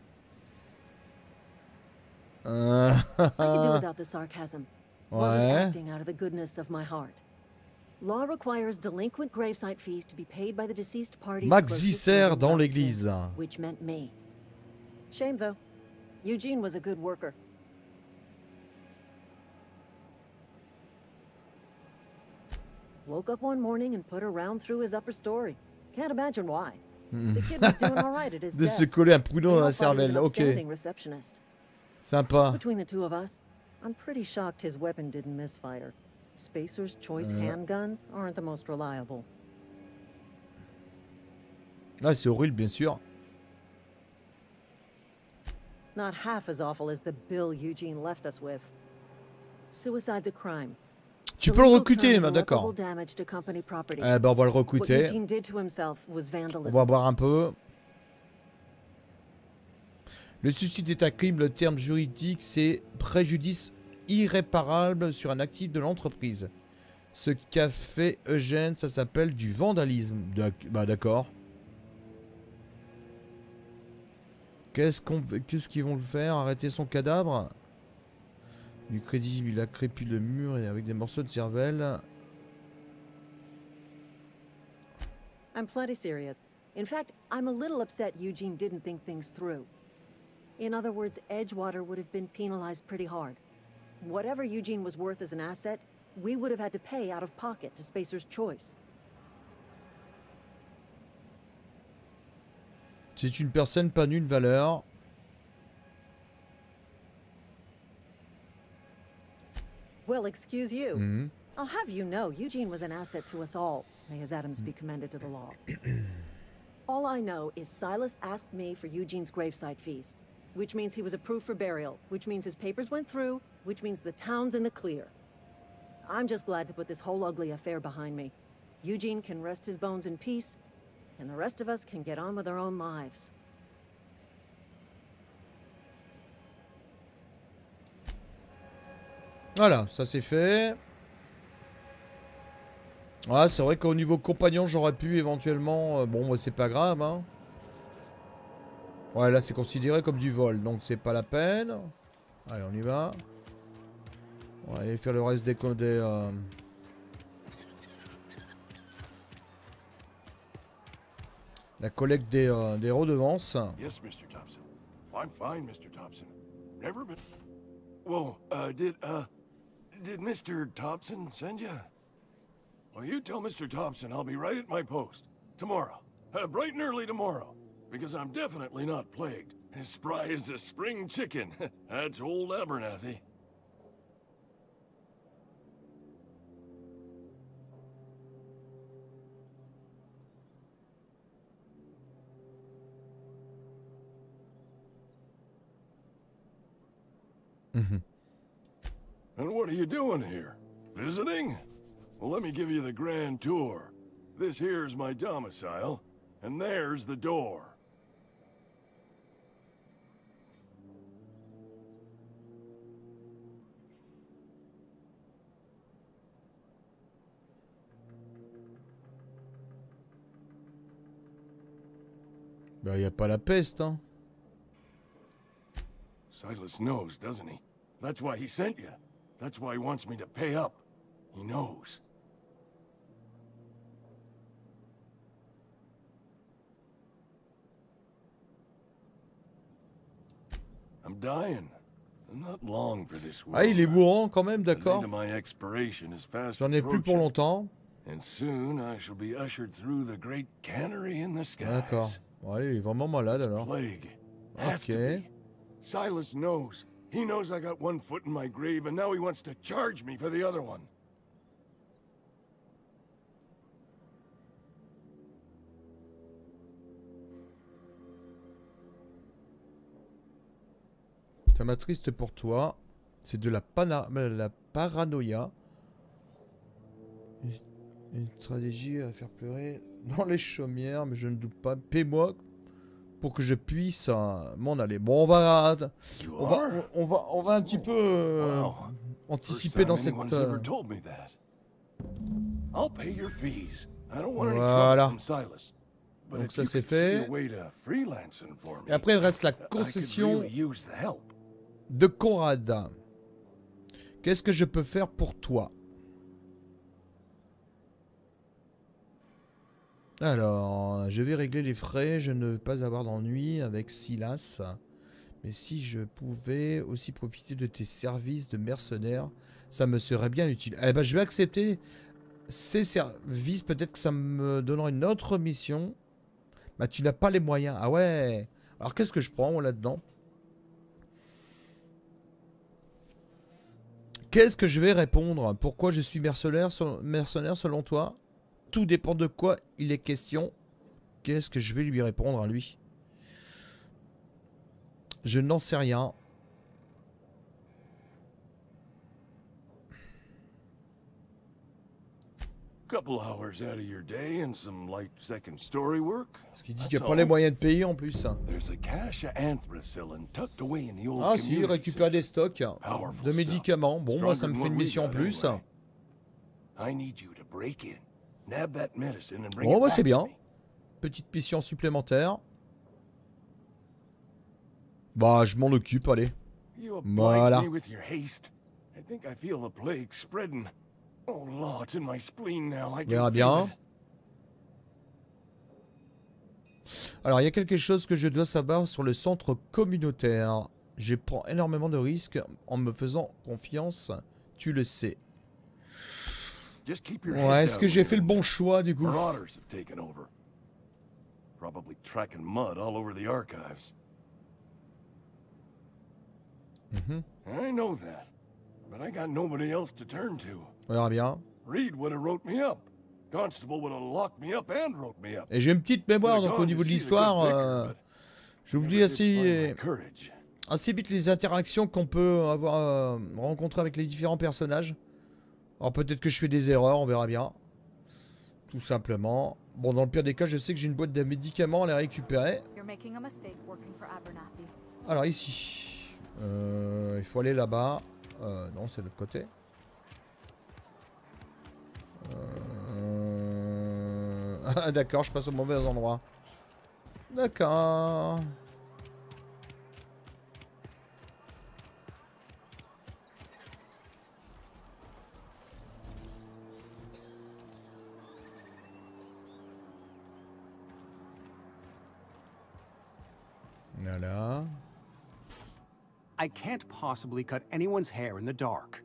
I can do without the sarcasm. Ouais. Acting out of the goodness of my heart. Law requires delinquent gravesite fees to be paid by the deceased party. Max Visser dans l'église. Which meant me. Shame though. Eugene was a good worker. Woke up one morning and put a round through his upper story. Can't imagine why. The kid was doing all right at his De se desk. coller un prudent dans We la all thought he was cervelle. an Ok, outstanding receptionist. sympa. Between the two of us, I'm pretty shocked his weapon didn't misfire. Spacer's Choice handguns aren't the most reliable. Ah, c'est horrible, bien sûr. Not half as awful as the bill Eugene left us with. Suicide's a crime. Tu The peux le legal recruter, term is mais d'accord. irreparable damage to company property. Eh ben, on va le What recruter. Eugene did to himself was On vandalism. va voir un peu. Le suicide est un crime. Le terme juridique, c'est préjudice irréparable sur un actif de l'entreprise. Ce qu'a fait Eugène, ça s'appelle du vandalisme. Bah d'accord. Qu'est-ce qu'ils vont le faire? Arrêter son cadavre? Du crédit, il a crépi le mur et avec des morceaux de cervelle. I'm plenty serious. In fact, I'm a little upset Eugene didn't think things through. In other words, Edgewater would have been penalized pretty hard. Whatever Eugene was worth as an asset, we would have had to pay out of pocket to Spacer's Choice. C'est une personne pas nulle valeur. Well, excuse you. Mhm. I'll have you know, Eugene was an asset to us all. May his atoms be commended to the law. All I know is Silas asked me for Eugene's gravesite fees, which means he was approved for burial, which means his papers went through, which means the town's in the clear. I'm just glad to put this whole ugly affair behind me. Eugene can rest his bones in peace, and the rest of us can get on with our own lives. Voilà, ça c'est fait. Ah, c'est vrai qu'au niveau compagnon, j'aurais pu éventuellement... bon, bah, c'est pas grave, hein. Ouais, là, c'est considéré comme du vol, donc c'est pas la peine. Allez, on y va. On va aller faire le reste des... la collecte des redevances. Yes, Mr. Thompson. I'm fine, Mr. Thompson. Never been... Whoa, did Mr. Thompson send you? Well, you tell Mr. Thompson I'll be right at my post. Tomorrow. Bright and early tomorrow. Because I'm definitely not plagued. As spry as a spring chicken. That's old Abernathy. And what are you doing here? Visiting? Well, let me give you the grand tour. This here's my domicile, and there's the door. Bah, y a pas la peste, hein. Silas knows, doesn't he? That's why he sent you. That's why he wants me to pay up. He knows. I'm dying. I'm not long for this world. Ah, il est mourant quand même, The d'accord. date of my expiration is fast J'en ai plus pour approaching, longtemps. and soon I shall be ushered through the great cannery in the skies. D'accord. Ouais, il est vraiment malade alors. Plague. Has to Okay. be. Silas knows. He knows I got one foot in my grave, and now he wants to charge me for the other one. Ça m'attriste pour toi. C'est de la paranoïa. Une stratégie à faire pleurer dans les chaumières, mais je ne doute pas. Paie-moi pour que je puisse m'en aller. Bon, on va un petit peu Wow. anticiper dans First cette... time anyone's ever told me that. I'll pay your fees. I don't want any Voilà. trouble from Silas. But Donc if ça, you c'est could see fait. a way to freelancing for me, Et après, il reste la I could concession really use the help. de Conrad. Qu'est-ce que je peux faire pour toi? Alors, je vais régler les frais. Je ne veux pas avoir d'ennui avec Silas. Mais si je pouvais aussi profiter de tes services de mercenaire, ça me serait bien utile. Eh ben, je vais accepter ces services. Peut-être que ça me donnera une autre mission. Bah tu n'as pas les moyens. Ah ouais. Alors qu'est-ce que je prends moi là-dedans? Qu'est-ce que je vais répondre? Pourquoi je suis mercenaire selon toi? Tout dépend de quoi il est question. Qu'est-ce que je vais lui répondre à lui? Je n'en sais rien. Couple hours out of your day and some light second story work. Parce qu'il dit qu'il n'y a pas les moyens de payer en plus. There's a cache of anthracillin tucked away in the old Ah si, community récupérer des stocks Powerful de stuff. médicaments. Bon, moi ça me Stronger fait une than what mission en we got plus. anyway. I need you to break in, nab that medicine and bring Bon, it bah back c'est to bien. me. Petite mission supplémentaire. Bah, je m'en occupe, allez. You oblige Voilà. me with your haste. I think I feel the plague spreading. Oh Lord, it's in my spleen now. I On verra can bien. feel it. Alors, il y a quelque chose que je dois savoir sur le centre communautaire. Je prends énormément de risques en me faisant confiance. Tu le sais. Just keep your Ouais, head est-ce down, que j'ai fait le Ranger. bon choix, du coup? Marauders have taken over. Probably tracking mud all over the archives. I know that, but I got nobody else to turn to. On verra bien. Reed would have wrote me up. Constable would have locked me up and wrote me up. Et j'ai une petite mémoire, donc au niveau de l'histoire, j'oublie assez vite les interactions qu'on peut avoir rencontrées avec les différents personnages. Alors peut-être que je fais des erreurs, on verra bien. Tout simplement. Bon, dans le pire des cas, je sais que j'ai une boîte de médicaments à les récupérer. Alors ici, il faut aller là-bas. Non, c'est de l'autre côté. Ah, d'accord, je passe au mauvais endroit. D'accord. Voilà. I can't possibly cut anyone's hair in the dark.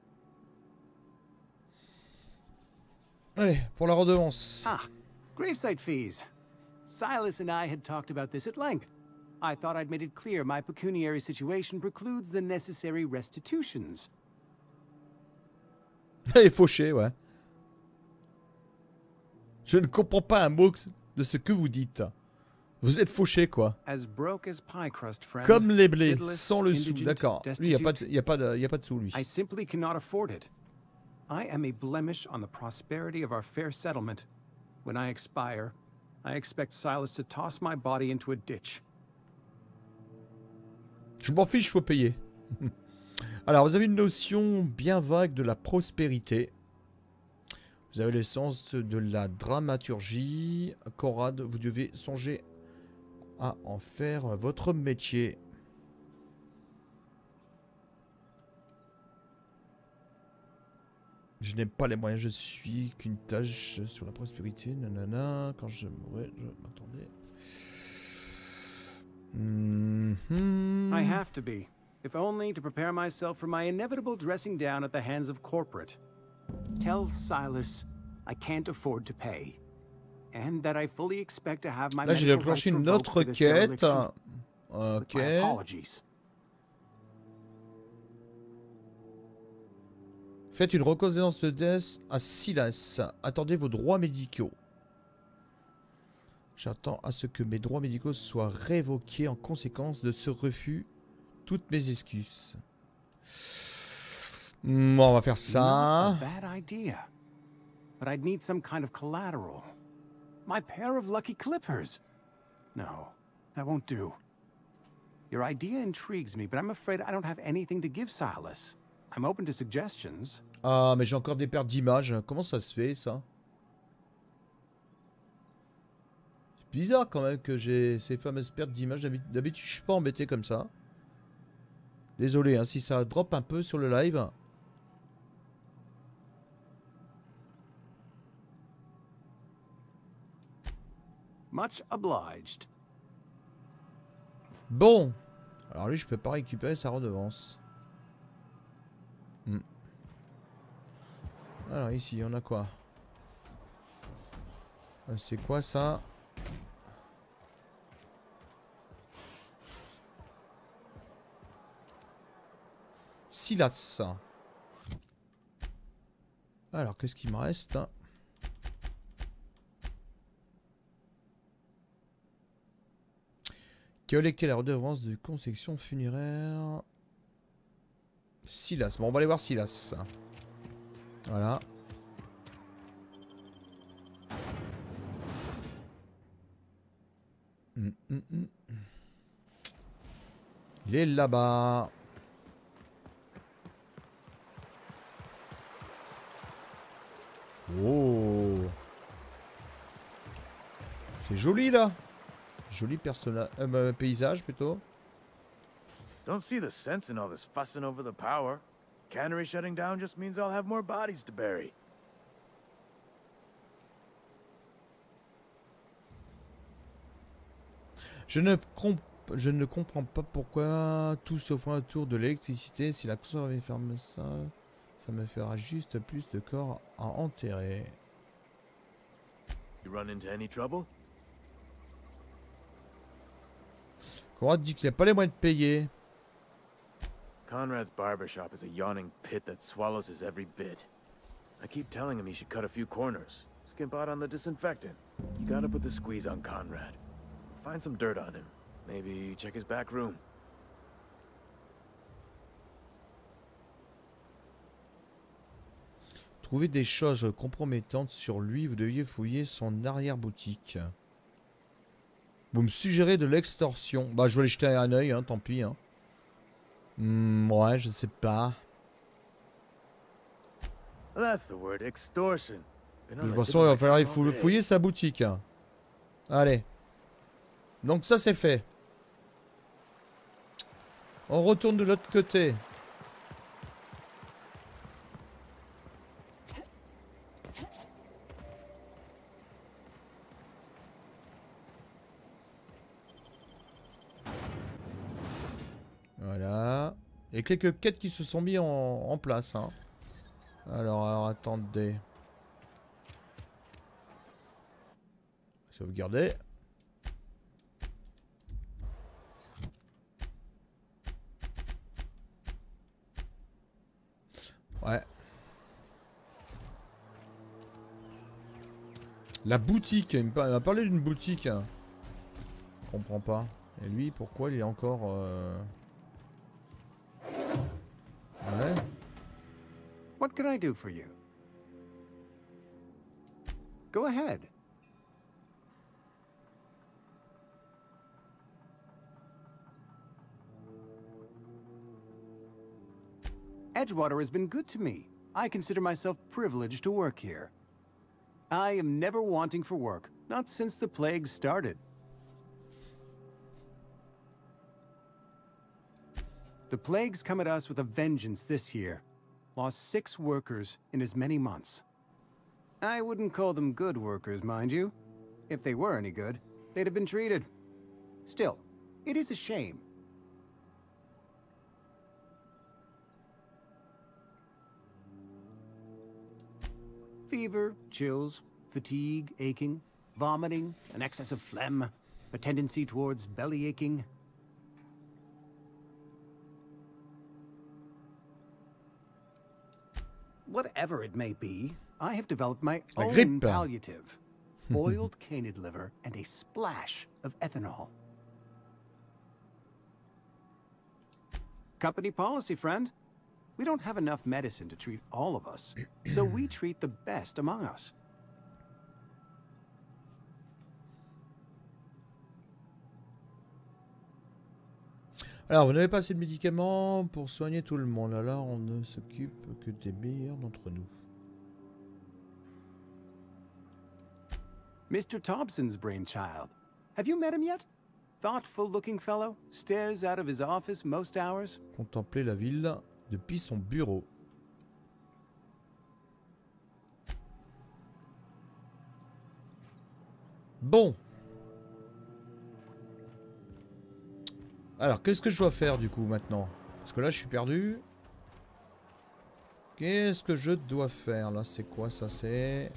Allez, pour la redevance. Ah, gravesite fees. Silas and I had talked about this at length. I thought I'd made it clear my pecuniary situation precludes the necessary restitutions. Elle est fauchée, ouais. Je ne comprends pas un mot de ce que vous dites. Vous êtes fauché, quoi. As broke as pie crust, friend. Comme les blés, Biddless, sans le sou. indigent, D'accord. Lui, il n'y a, destitute. a pas de sou, lui. I simply cannot afford it. I am a blemish on the prosperity of our fair settlement. When I expire, I expect Silas to toss my body into a ditch. Je m'en fiche, faut payer. Alors, vous avez une notion bien vague de la prospérité. Vous avez le sens de la dramaturgie. Conrad, vous devez songer à en faire votre métier. Je n'ai pas les moyens, je suis qu'une tâche sur la prospérité. Nanana, quand je mourrai, je m'attendais. I have to be, if only to prepare myself for my inevitable dressing down at the hands of corporate. Tell Silas I can't afford to pay, and that I fully expect to have my Là, j'ai medical déclenché rights une revoked autre for this quête. dereliction. Ok. With my apologies. Faites une reconnaissance de death à Silas. Attendez vos droits médicaux. J'attends à ce que mes droits médicaux soient révoqués en conséquence de ce refus. Toutes mes excuses. Bon, on va faire ça. Not a bad idea. But I'd need some kind of collateral. My pair of lucky clippers. No, that won't do. Your idea intrigues me, but I'm afraid I don't have anything to give Silas. I'm open to suggestions. Ah, mais j'ai encore des pertes d'images. Comment ça se fait, ça? C'est bizarre quand même que j'ai ces fameuses pertes d'images. D'habitude, je suis pas embêté comme ça. Désolé, hein, si ça drop un peu sur le live. Much obliged. Bon. Alors lui, je peux pas récupérer sa redevance. Alors ici, on a quoi? C'est quoi ça? Silas. Alors, qu'est-ce qu'il me reste? Collecter la redevance de concession funéraire. Silas. Bon, on va aller voir Silas. Voilà. Il est là-bas. Oh. C'est joli là. Joli personnage, paysage plutôt. Don't see the sense in all this fussing over the power. Cannery shutting down just means I'll have more bodies to bury. Je ne comprends pas pourquoi tout se fait autour de l'électricité. Si la conserve ferme ça, ça me fera juste plus de corps à enterrer. You run into any trouble? Conrad dit qu'il n'a pas les moyens de payer. Conrad's barbershop is a yawning pit that swallows his every bit. I keep telling him he should cut a few corners. Skimp out on the disinfectant. You gotta put the squeeze on Conrad. Find some dirt on him. Maybe check his back room. Trouver des choses compromettantes sur lui, vous deviez fouiller son arrière-boutique. Vous me suggérez de l'extorsion. Bah, je vais aller jeter un œil, hein, tant pis. Hein. Ouais, je sais pas. That's the word, extortion. De toute façon, il va falloir fouiller sa boutique. Allez. Donc ça, c'est fait. On retourne de l'autre côté. Voilà. Et quelques quêtes qui se sont mis en place. Hein. Alors, attendez. Sauvegarder. Ouais. La boutique. Il m'a parlé d'une boutique. Je comprends pas. Et lui, pourquoi il est encore... Ouais. What can I do for you? Go ahead. Edgewater has been good to me. I consider myself privileged to work here. I am never wanting for work, not since the plague started. The plague's come at us with a vengeance this year. Lost 6 workers in as many months. I wouldn't call them good workers, mind you. If they were any good, they'd have been treated. Still, it is a shame. Fever, chills, fatigue, aching, vomiting, an excess of phlegm, a tendency towards belly aching. Whatever it may be, I have developed my own palliative. Boiled canid liver and a splash of ethanol. Company policy, friend. We don't have enough medicine to treat all of us, so we treat the best among us. Alors, vous n'avez pas assez de médicaments pour soigner tout le monde. Alors, on ne s'occupe que des meilleurs d'entre nous. Mr. Thompson's brainchild. Have you met him yet? Thoughtful-looking fellow, stares out of his office most hours. Contempler la ville depuis son bureau. Bon. Alors, qu'est-ce que je dois faire du coup maintenant? Parce que là, je suis perdu. Qu'est-ce que je dois faire là? C'est quoi ça? C'est...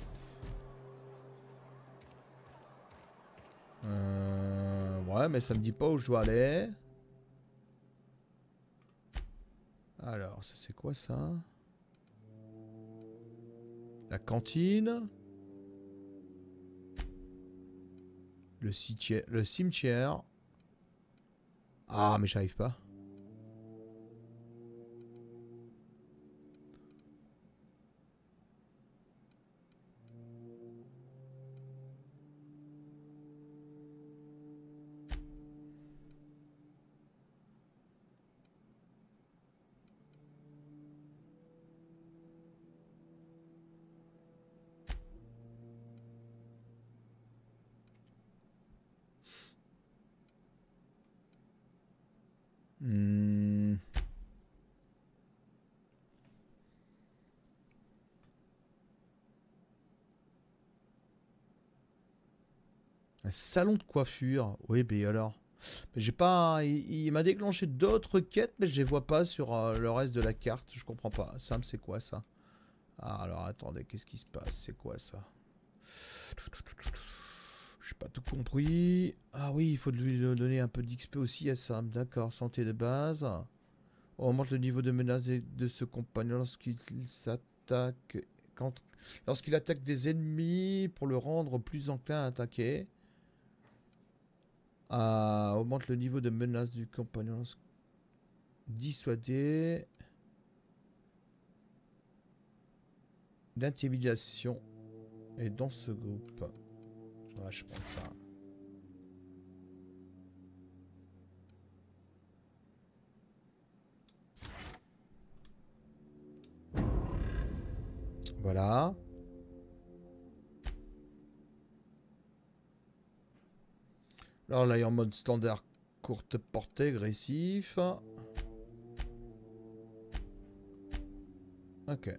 Ouais, mais ça me dit pas où je dois aller. Alors, ça c'est quoi ça? La cantine. Le cimetière. Ah, mais j'arrive pas. Un salon de coiffure. Oui, mais alors. J'ai pas. Il m'a déclenché d'autres quêtes, mais je les vois pas sur le reste de la carte. Je comprends pas. Sam, c'est quoi ça? Ah, alors attendez, qu'est-ce qui se passe? C'est quoi ça? J'ai pas tout compris. Ah oui, il faut lui donner un peu d'XP aussi à Sam. D'accord, santé de base. On augmente le niveau de menace de ce compagnon lorsqu'il s'attaque. Lorsqu'il attaque des ennemis pour le rendre plus enclin à attaquer. Augmente le niveau de menace du compagnon. Dissuader. D'intimidation. Et dans ce groupe. Ouais, je prends ça. Voilà. Alors là, il est en mode standard courte portée, agressif. Ok.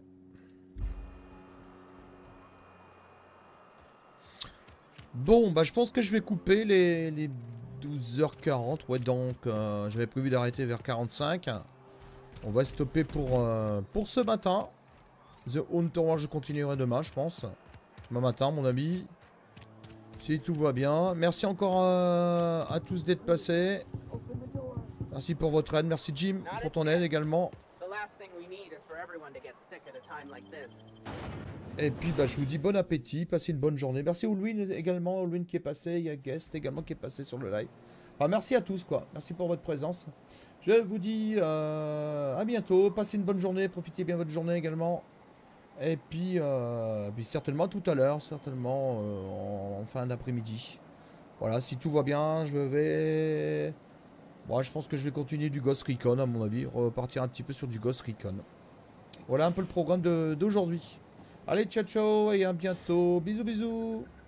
Bon, bah je pense que je vais couper les 12h40. Ouais, donc j'avais prévu d'arrêter vers 45. On va stopper pour ce matin. The Hunter, je continuerai demain, je pense. Demain matin, mon ami. Si tout va bien. Merci encore à tous d'être passés. Merci pour votre aide. Merci Jim pour ton aide également. Et puis bah, je vous dis bon appétit. Passez une bonne journée. Merci Ulwin également. Ulwin qui est passé. Il y a Guest également qui est passé sur le live. Enfin, merci à tous quoi. Merci pour votre présence. Je vous dis à bientôt. Passez une bonne journée. Profitez bien de votre journée également. Et puis certainement tout à l'heure, certainement en fin d'après-midi. Voilà, si tout va bien, je vais... Bon, je pense que je vais continuer du Ghost Recon à mon avis. Repartir un petit peu sur du Ghost Recon. Voilà un peu le programme d'aujourd'hui. Allez, ciao ciao et à bientôt. Bisous bisous.